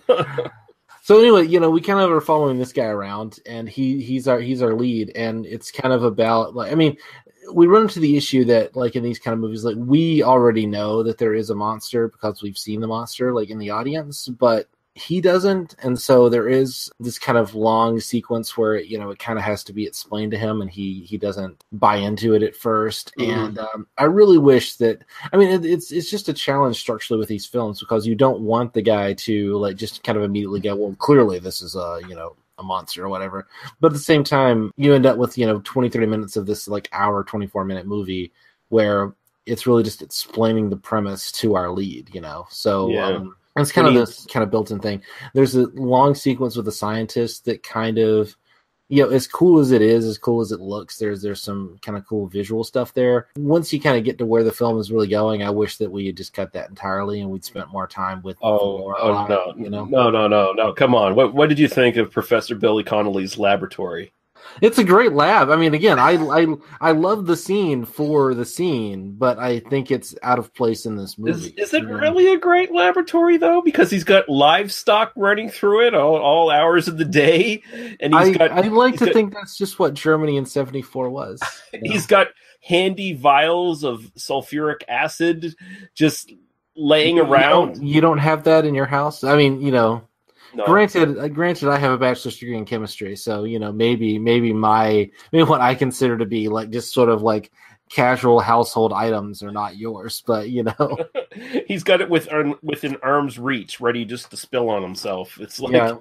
So anyway, we kind of are following this guy around, and he's our lead, and it's kind of about we run into the issue that in these kind of movies, we already know that there is a monster because we've seen the monster in the audience, but he doesn't, and so there is this kind of long sequence where it kind of has to be explained to him, and he doesn't buy into it at first. And I really wish that it's just a challenge structurally with these films, because you don't want the guy to just kind of immediately go, well, clearly this is a monster or whatever, but at the same time you end up with 20-30 minutes of this hour 24-minute movie where it's really just explaining the premise to our lead, it's kind of this kind of built-in thing. There's a long sequence with a scientist that kind of as cool as it is, as cool as it looks, there's some kind of cool visual stuff there. Once you kind of get to where the film is really going, I wish that we had just cut that entirely and we'd spent more time with Loreley, No, come on. What did you think of Professor Billy Connolly's laboratory? It's a great lab. I mean, again, I love the scene for the scene, but I think it's out of place in this movie. Is it really a great laboratory though? Because he's got livestock running through it all hours of the day, and I like to think that's just what Germany in '74 was. He's got handy vials of sulfuric acid just laying around. You don't have that in your house. I mean, No. Granted, I have a bachelor's degree in chemistry, so maybe what I consider to be like just sort of like casual household items are not yours, but he's got it within arm's reach, ready just to spill on himself. It's like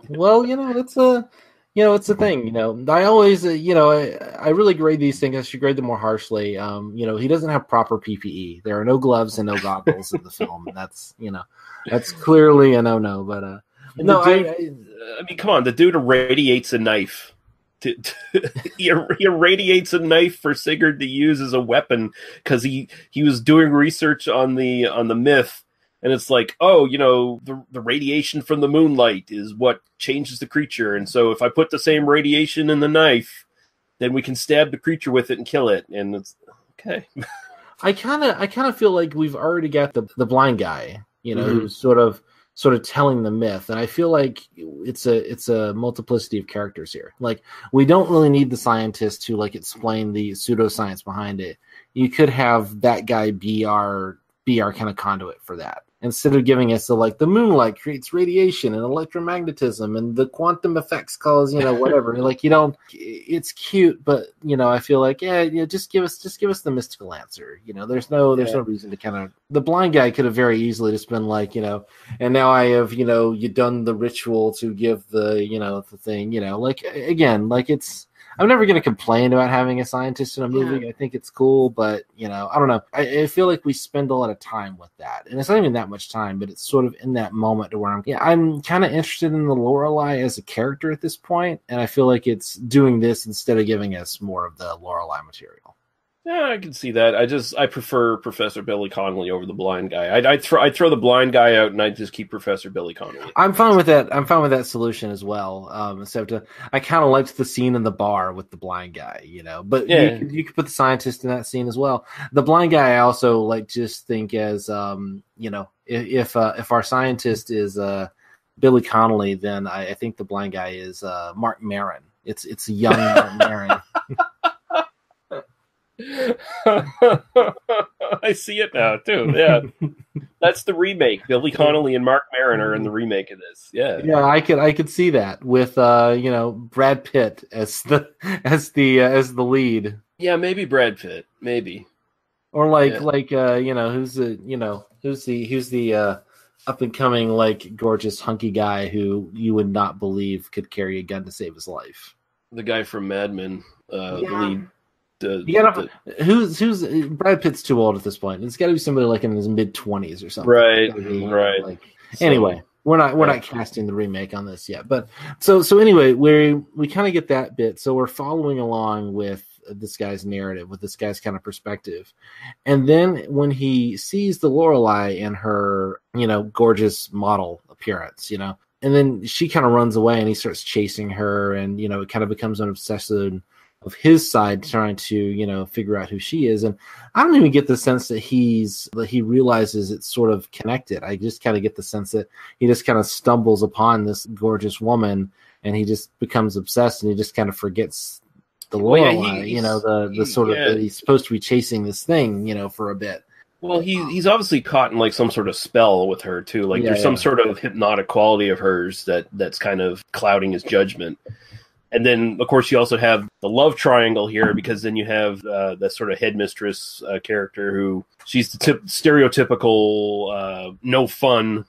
it's a thing. I always I really grade these things. I should grade them more harshly. He doesn't have proper PPE. There are no gloves and no goggles in the film. That's that's clearly a no. But no, I mean, come on. The dude irradiates a knife. He irradiates a knife for Sigurd to use as a weapon because he was doing research on the myth, and it's like, the radiation from the moonlight is what changes the creature, and so if I put the same radiation in the knife, then we can stab the creature with it and kill it, and it's okay. I kind of feel like we've already got the blind guy, who's sort of telling the myth, and I feel like it's a multiplicity of characters here. Like, we don't really need the scientist to like explain the pseudoscience behind it. You could have that guy be our kind of conduit for that, instead of giving us the moonlight creates radiation and electromagnetism and the quantum effects cause whatever. It's cute, but I feel like just give us the mystical answer. There's no reason to kind of. The blind guy could have very easily just been like, and now I have you done the ritual to give the the thing. It's. I'm never going to complain about having a scientist in a movie. I think it's cool, but I don't know. I feel like we spend a lot of time with that, and it's not even that much time, but it's sort of in that moment to where I'm kind of interested in the Loreley as a character at this point, and I feel like it's doing this instead of giving us more of the Loreley material. Yeah, I can see that. I prefer Professor Billy Connolly over the blind guy. I'd throw the blind guy out and I'd just keep Professor Billy Connolly. I'm fine with that. I'm fine with that solution as well. Except I kind of liked the scene in the bar with the blind guy, But you could put the scientist in that scene as well. The blind guy, I also just think as if our scientist is Billy Connolly, then I think the blind guy is Mark Maron. It's a young Mark Maron. I see it now too. Yeah, that's the remake. Billy Connolly and Mark Maron are in the remake of this. Yeah. I could see that with Brad Pitt as the lead. Yeah, maybe Brad Pitt, maybe. Or who's the up and coming gorgeous hunky guy who you would not believe could carry a gun to save his life. The guy from Mad Men, the lead. Who's Brad Pitt's too old at this point. It's got to be somebody in his mid-20s or something. Right. Anyway, we're not casting the remake on this yet. But so anyway, we kind of get that bit. So we're following along with this guy's narrative, with this guy's kind of perspective, and then when he sees the Loreley in her gorgeous model appearance, and then she kind of runs away and he starts chasing her, and it kind of becomes an obsession of his side trying to figure out who she is. And I don't even get the sense that he realizes it's sort of connected. I just kind of get the sense that he just kind of stumbles upon this gorgeous woman and he just becomes obsessed, and he just kind of forgets the Loreley, he's supposed to be chasing this thing for a bit. Well, he's obviously caught in some sort of spell with her too. There's some sort of hypnotic quality of hers that's kind of clouding his judgment. And then, of course, you also have the love triangle here, because then you have that sort of headmistress character who she's the stereotypical no fun,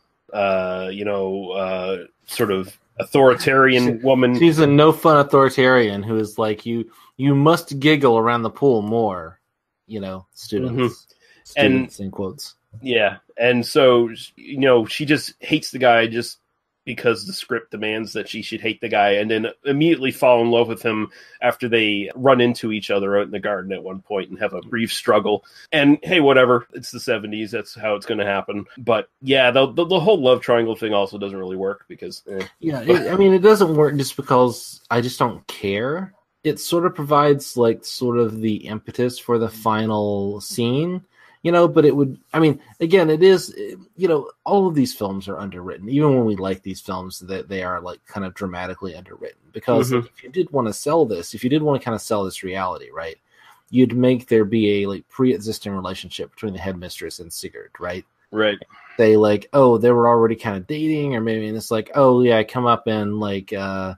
sort of authoritarian woman. She's a no fun authoritarian who is like, you must giggle around the pool more, students. Students in quotes. Yeah, and so she just hates the guy just because the script demands that she should hate the guy, and then immediately fall in love with him after they run into each other out in the garden at one point and have a brief struggle. And hey, whatever, it's the 70s, that's how it's going to happen. But yeah, the whole love triangle thing also doesn't really work because it doesn't work just because I just don't care. It sort of provides like sort of the impetus for the final scene, but it would, again, it is, all of these films are underwritten. Even when we like these films, that they are like kind of dramatically underwritten, because if you did want to sell this, if you did want to kind of sell this reality, right, you'd make there be a like pre-existing relationship between the headmistress and Sigurd, right? Right. They like, oh, they were already kind of dating, or maybe it's like, oh yeah, come up and like,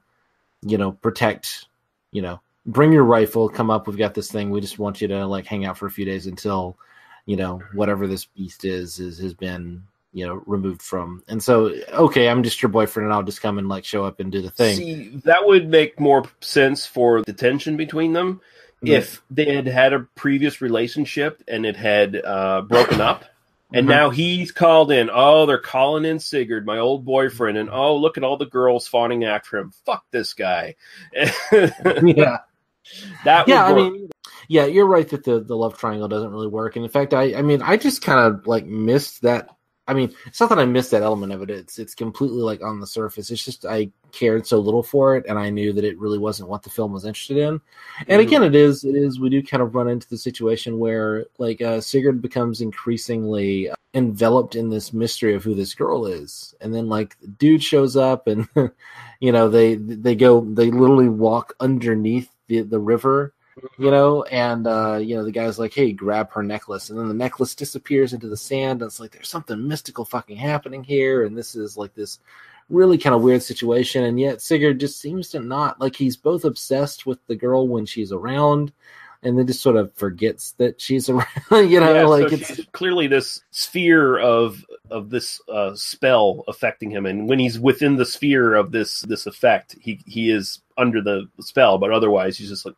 protect, bring your rifle, come up, we've got this thing, we just want you to like hang out for a few days until, whatever this beast has been, removed from. And so, okay, I'm just your boyfriend and I'll just come and like show up and do the thing. See, that would make more sense for the tension between them if they had had a previous relationship and it had broken up. And now he's called in. Oh, they're calling in Sigurd, my old boyfriend. And oh, look at all the girls fawning after him. Fuck this guy. Yeah. That would work. Yeah, you're right that the love triangle doesn't really work. And in fact, I just kind of like missed that. It's not that I missed that element of it. It's completely like on the surface. It's just I cared so little for it, and I knew that it really wasn't what the film was interested in. And again, it is. We do kind of run into the situation where like Sigurd becomes increasingly enveloped in this mystery of who this girl is, and then like the dude shows up, and they literally walk underneath the river. And the guy's like, hey, grab her necklace, and then the necklace disappears into the sand, and it's like there's something mystical fucking happening here, and this is like this really kind of weird situation. And yet Sigurd just seems to not, like, he's both obsessed with the girl when she's around and then just sort of forgets that she's around. So it's clearly this sphere of this spell affecting him, and when he's within the sphere of this effect, he is under the spell, but otherwise he's just like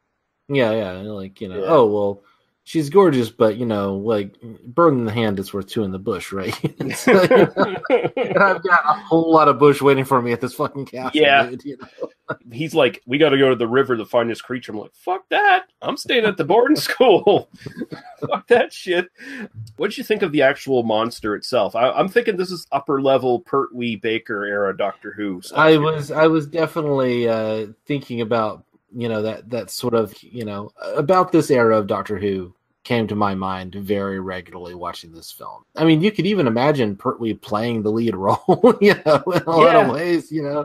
oh, well, she's gorgeous, but, like, bird in the hand is worth two in the bush, right? I've got a whole lot of bush waiting for me at this fucking castle, dude, He's like, we got to go to the river to find this creature. I'm like, fuck that. I'm staying at the boarding school. Fuck that shit. What did you think of the actual monster itself? I'm thinking this is upper-level Pertwee Baker era Doctor Who stuff. I was definitely thinking about that sort of, about this era of Doctor Who came to my mind very regularly watching this film. You could even imagine Pertwee playing the lead role, in a lot of ways, you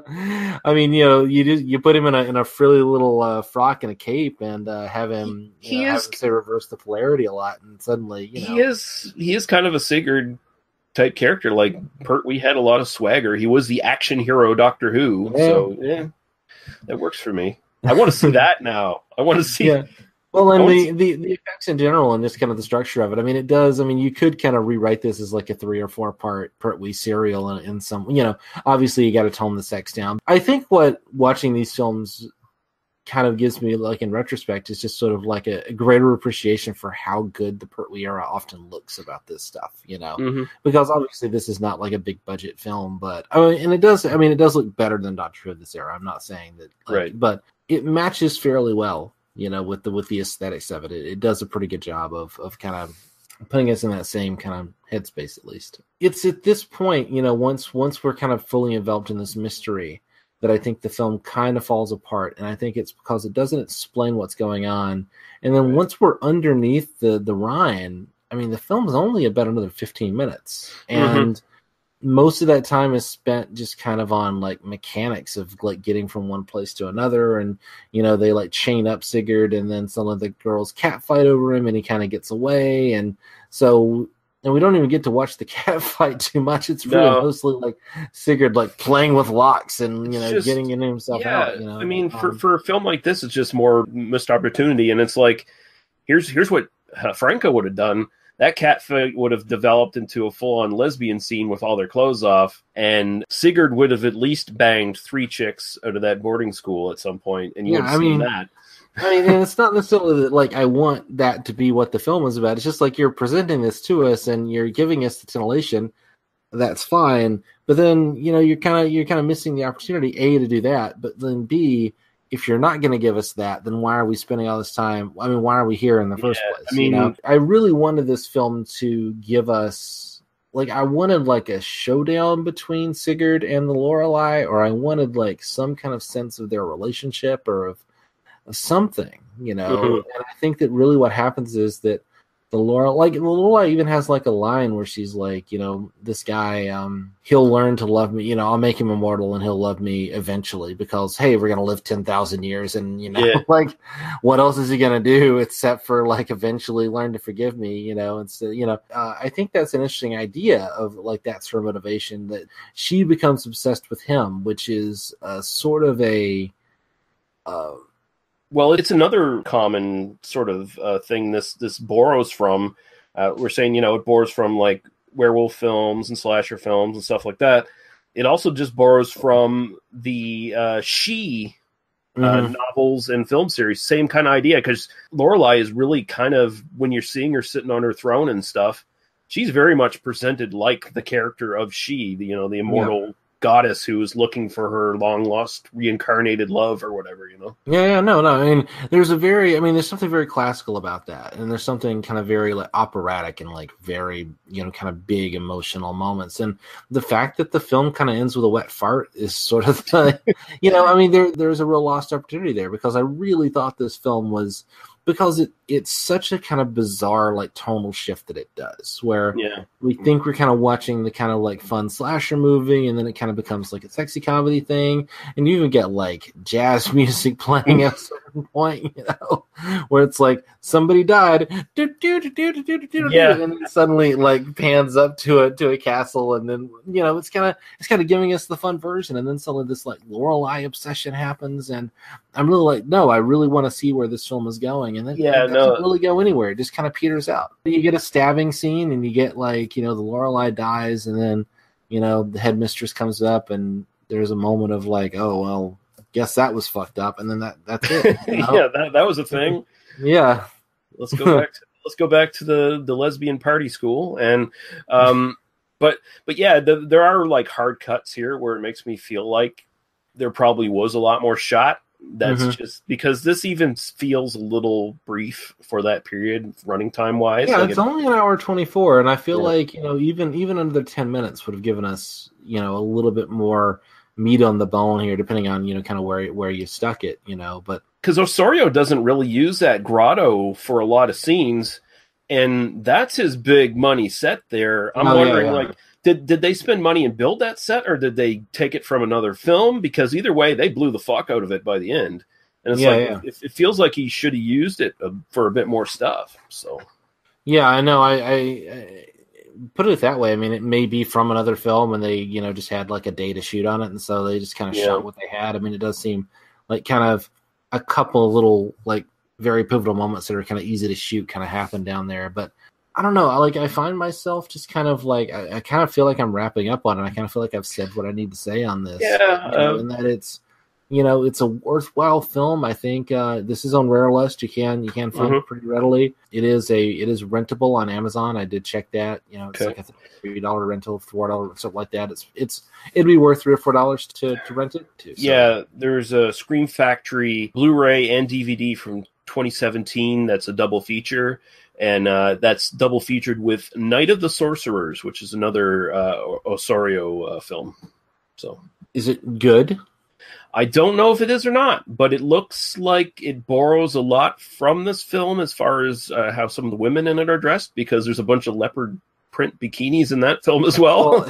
put him in a frilly little frock and a cape and have him, say reverse the polarity a lot, and suddenly, he is kind of a Sigurd type character. Like Pertwee had a lot of swagger. He was the action hero Doctor Who, so that works for me. I want to see that now. I want to see. Yeah. Well, and the effects in general and just kind of the structure of it. It does. You could kind of rewrite this as like a 3 or 4 part Pertwee serial in some. Obviously you got to tone the sex down. I think what watching these films kind of gives me, like in retrospect, is just sort of like a greater appreciation for how good the Pertwee era often looks about this stuff. Because obviously this is not like a big budget film, but and it does. it does look better than Doctor Who of this era. I'm not saying that, right, but it matches fairly well, with the aesthetics of it. It does a pretty good job of kind of putting us in that same kind of headspace, at least. It's at this point, once we're kind of fully enveloped in this mystery, that I think the film kind of falls apart. And I think it's because it doesn't explain what's going on. And then once we're underneath the Rhine, the film is only about another 15 minutes. And most of that time is spent just kind of on like mechanics of like getting from one place to another, and they like chain up Sigurd, and then some of the girls cat fight over him, and he kind of gets away, and we don't even get to watch the cat fight too much. It's really mostly like Sigurd like playing with locks and getting into himself out. For a film like this, it's just more missed opportunity, and it's like here's what Franco would have done. That cat fight would have developed into a full-on lesbian scene with all their clothes off, and Sigurd would have at least banged 3 chicks out of that boarding school at some point, and you would have seen that. And it's not necessarily that, like, I want that to be what the film is about. It's just like you're presenting this to us, and you're giving us the titillation, that's fine. But then, you're kind of missing the opportunity, A, to do that, but then B, if you're not going to give us that, then why are we spending all this time? I mean, why are we here in the first place? I mean, I really wanted this film to give us, I wanted a showdown between Sigurd and the Loreley, or I wanted some kind of sense of their relationship or of something, And I think that really what happens is that the Loreley even has a line where she's this guy, he'll learn to love me, I'll make him immortal and he'll love me eventually because, hey, we're going to live 10,000 years. And, what else is he going to do except for eventually learn to forgive me, and so, I think that's an interesting idea of that's her motivation, that she becomes obsessed with him, which is sort of a, well, it's another common sort of thing this borrows from. We're saying, it borrows from werewolf films and slasher films and stuff like that. It also just borrows from the She novels and film series. Same kind of idea, because Loreley is really kind of, when you're seeing her sitting on her throne and stuff, she's very much presented like the character of She, the immortal goddess who is looking for her long lost reincarnated love or whatever, no. I mean, there's something very classical about that, and there's something kind of very operatic and very kind of big emotional moments, and the fact that the film kind of ends with a wet fart is sort of there's a real lost opportunity there, because I really thought this film was, because it's such a kind of bizarre tonal shift that it does, where we think we're kind of watching the kind of fun slasher movie, and then it kind of becomes a sexy comedy thing, and you even get jazz music playing at a certain point, where it's somebody died, and then suddenly pans up to a castle, and then it's kind of giving us the fun version, and then suddenly this Loreley obsession happens, and I'm really no, I really want to see where this film is going. And then it doesn't really go anywhere. It just kind of peters out. You get a stabbing scene, and you get the Loreley dies, and then the headmistress comes up, and there's a moment of oh well, guess that was fucked up, and then that's it. Yeah, that was a thing. Yeah, let's go back to the lesbian party school, and but yeah, there are hard cuts here where it makes me feel like there probably was a lot more shot. That's just because this even feels a little brief for that period, running time wise. Yeah, it's only an hour 24, and I feel even under 10 minutes would have given us a little bit more meat on the bone here, depending on kind of where you stuck it, But because Ossorio doesn't really use that grotto for a lot of scenes, and that's his big money set there. I'm wondering Did they spend money and build that set, or did they take it from another film? Because either way, they blew the fuck out of it by the end. And it's it feels like he should have used it for a bit more stuff. So, yeah, I know. I put it that way. I mean, it may be from another film, and they just had a day to shoot on it, and so they just kind of shot what they had. I mean, it does seem kind of a couple of little very pivotal moments that are kind of easy to shoot kind of happen down there, but. I don't know. I find myself just kind of I kind of feel like I'm wrapping up on it. I kind of feel like I've said what I need to say on this. Yeah. And that it's a worthwhile film. I think this is on Rare List. You can find it pretty readily. It is rentable on Amazon. I did check that. It's I think $3 rental, $4 something like that. It'd be worth $3 or $4 to rent it too. So. Yeah, there's a Scream Factory Blu-ray and DVD from 2017. That's a double feature. And that's double featured with Night of the Sorcerers, which is another Ossorio film. So, is it good? I don't know if it is or not, but it looks like it borrows a lot from this film as far as how some of the women in it are dressed, because there's a bunch of leopard print bikinis in that film as well.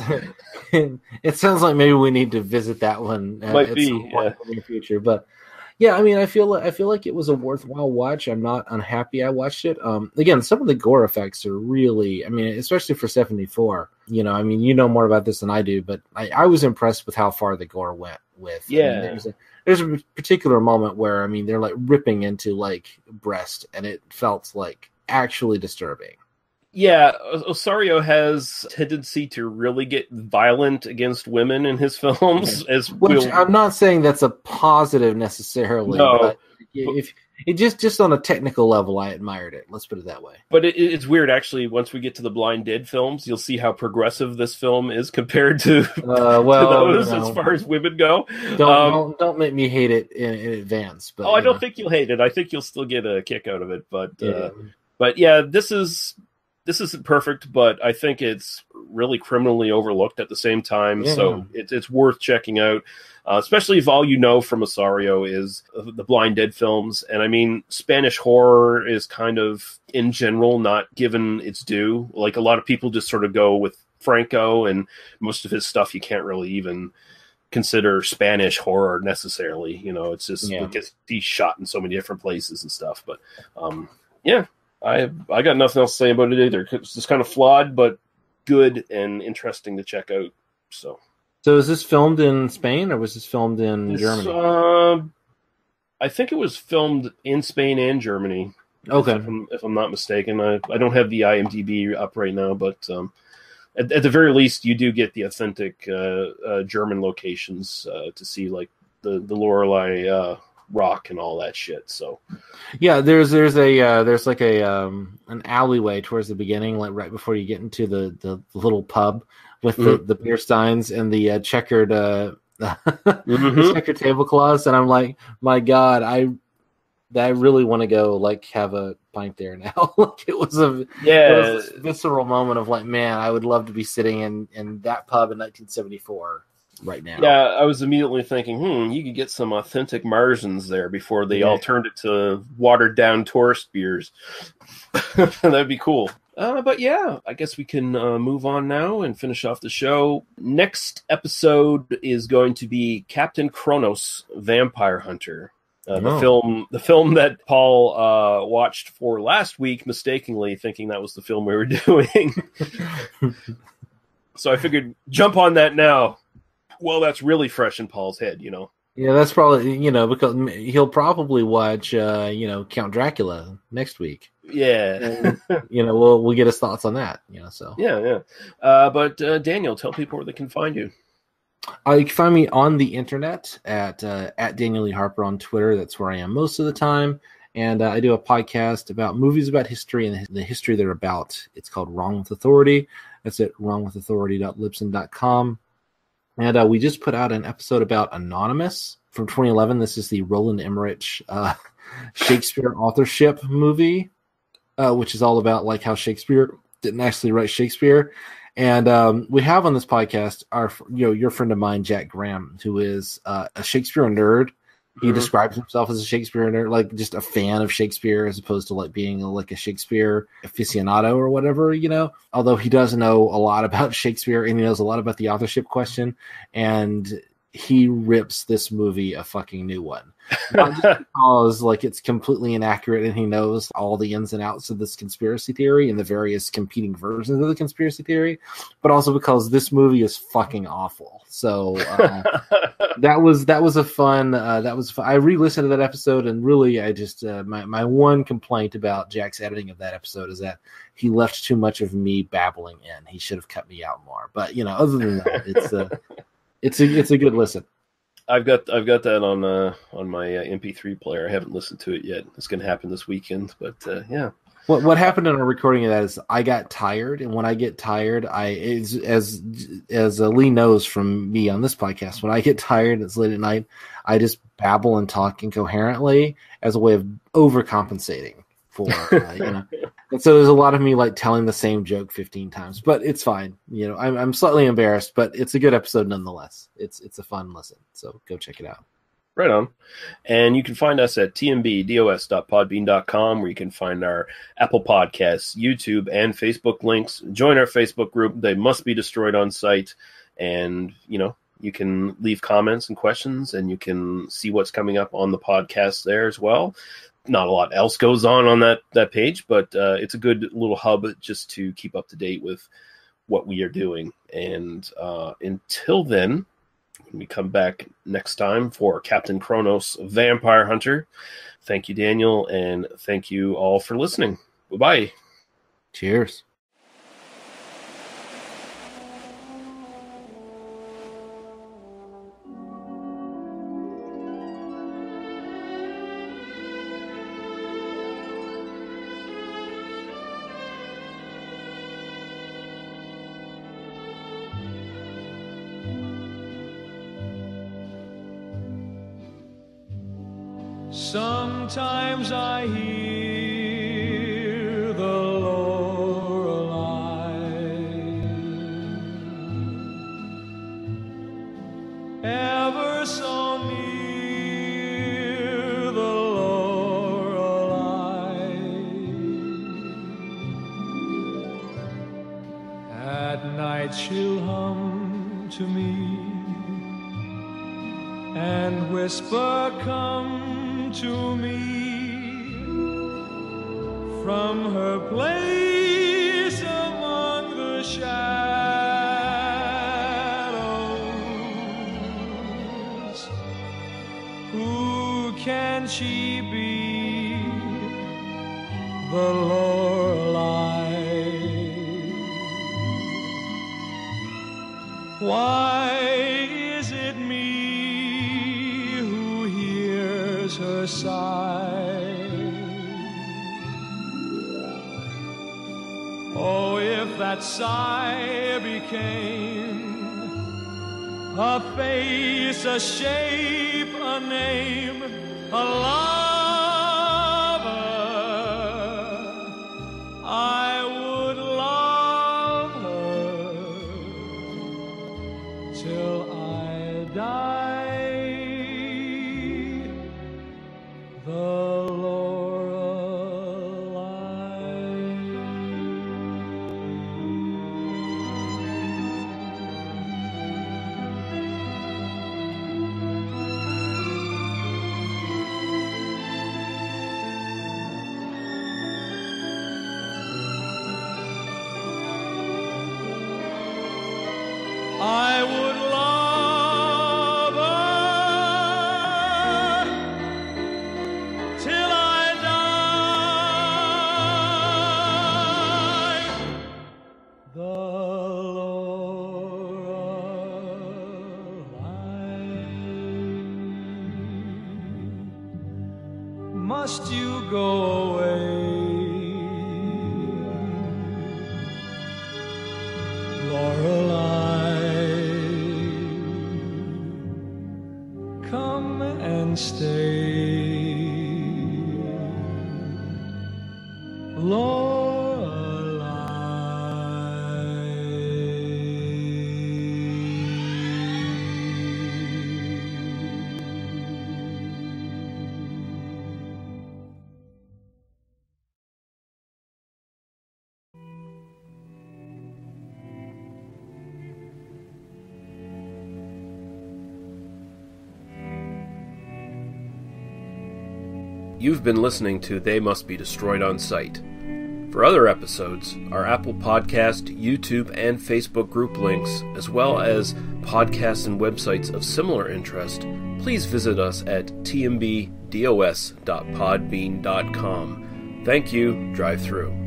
It sounds like maybe we need to visit that one Might be some point in the future, but. Yeah, I mean, I feel like it was a worthwhile watch. I'm not unhappy I watched it. Again, some of the gore effects are really, I mean, especially for 74. I mean, more about this than I do, but I was impressed with how far the gore went with. Yeah. I mean, there's a particular moment where, I mean, they're ripping into breast, and it felt actually disturbing. Yeah, Ossorio has a tendency to really get violent against women in his films. I'm not saying that's a positive necessarily, but if it just on a technical level, I admired it. Let's put it that way. But it's weird, actually. Once we get to the Blind Dead films, you'll see how progressive this film is compared to, to those as far as women go. Don't make me hate it in advance. But I don't think you'll hate it. I think you'll still get a kick out of it. But this isn't perfect, but I think it's really criminally overlooked at the same time. Yeah. So it's worth checking out. Especially if all you know from Ossorio is the Blind Dead films. And I mean, Spanish horror is kind of, in general, not given its due. Like, a lot of people just sort of go with Franco, and most of his stuff you can't really even consider Spanish horror necessarily. You know, it's just because he's shot in so many different places and stuff. But, I got nothing else to say about it either. It's just kind of flawed, but good and interesting to check out. So is this filmed in Spain or was this filmed in Germany? I think it was filmed in Spain and Germany. Okay. If I'm not mistaken. I don't have the IMDb up right now, but at the very least, you do get the authentic German locations to see, like the Loreley rock and all that shit. So yeah, there's like an alleyway towards the beginning, like right before you get into the little pub with the beer steins and the checkered checkered tablecloths, and I'm like, my God, I really want to go like have a pint there now. Like, it was this visceral moment of like, man, I would love to be sitting in that pub in 1974 right now. Yeah, I was immediately thinking, you could get some authentic Marzens there before they all turned it to watered down tourist beers. That'd be cool. But yeah, I guess we can move on now and finish off the show. Next episode is going to be Captain Kronos, Vampire Hunter. The film that Paul watched for last week, mistakenly thinking that was the film we were doing. So I figured jump on that now. Well, that's really fresh in Paul's head, you know. Yeah, that's probably, because he'll probably watch, Count Dracula next week. Yeah. And, we'll get his thoughts on that, so. Yeah. But Daniel, tell people where they can find you. You can find me on the internet at Daniel Lee Harper on Twitter. That's where I am most of the time. And I do a podcast about movies about history and the history they're about. It's called Wrong with Authority. That's at wrongwithauthority.libsyn.com. And we just put out an episode about Anonymous from 2011. This is the Roland Emmerich Shakespeare authorship movie, which is all about like how Shakespeare didn't actually write Shakespeare. And we have on this podcast your friend of mine, Jack Graham, who is a Shakespeare nerd. He describes himself as a Shakespeare nerd, like just a fan of Shakespeare, as opposed to like being like a Shakespeare aficionado or whatever, Although he does know a lot about Shakespeare and he knows a lot about the authorship question, and he rips this movie a fucking new one. Not just because like it's completely inaccurate and he knows all the ins and outs of this conspiracy theory and the various competing versions of the conspiracy theory, but also because this movie is fucking awful. So that was a fun. I re-listened to that episode, and really, I just my one complaint about Jack's editing of that episode is that he left too much of me babbling in. He should have cut me out more. But other than that, it's a good listen. I've got that on my MP3 player. I haven't listened to it yet. It's going to happen this weekend, but yeah. What happened in our recording of that is I got tired, and when I get tired, as Lee knows from me on this podcast, when I get tired, it's late at night, I just babble and talk incoherently as a way of overcompensating for And so there's a lot of me like telling the same joke 15 times, but it's fine. I'm slightly embarrassed, but it's a good episode nonetheless. It's a fun listen, so go check it out. Right on. And you can find us at tmbdos.podbean.com, where you can find our Apple Podcasts, YouTube, and Facebook links. Join our Facebook group. They must be destroyed on site. And, you can leave comments and questions, and you can see what's coming up on the podcast there as well. Not a lot else goes on that page, but it's a good little hub just to keep up to date with what we are doing. And until then, when we come back next time for Captain Kronos, Vampire Hunter, thank you, Daniel, and thank you all for listening. Bye-bye. Cheers. Sometimes I hear the Loreley, ever so near the Loreley. At night she'll hum to me and whisper, come to me from her place among the shadows. Who can she be? The Loreley. Why is it me who hears her sigh? Oh, if that sigh became a face, a shape, a name, a lover, I would love her till I die. The I would love her till I die. The Loreley. Must you go away, Loreley? Come and stay, You've been listening to They Must Be Destroyed on Sight. For other episodes, our Apple Podcast, YouTube, and Facebook group links, as well as podcasts and websites of similar interest, please visit us at tmbdos.podbean.com. Thank you. Drive through.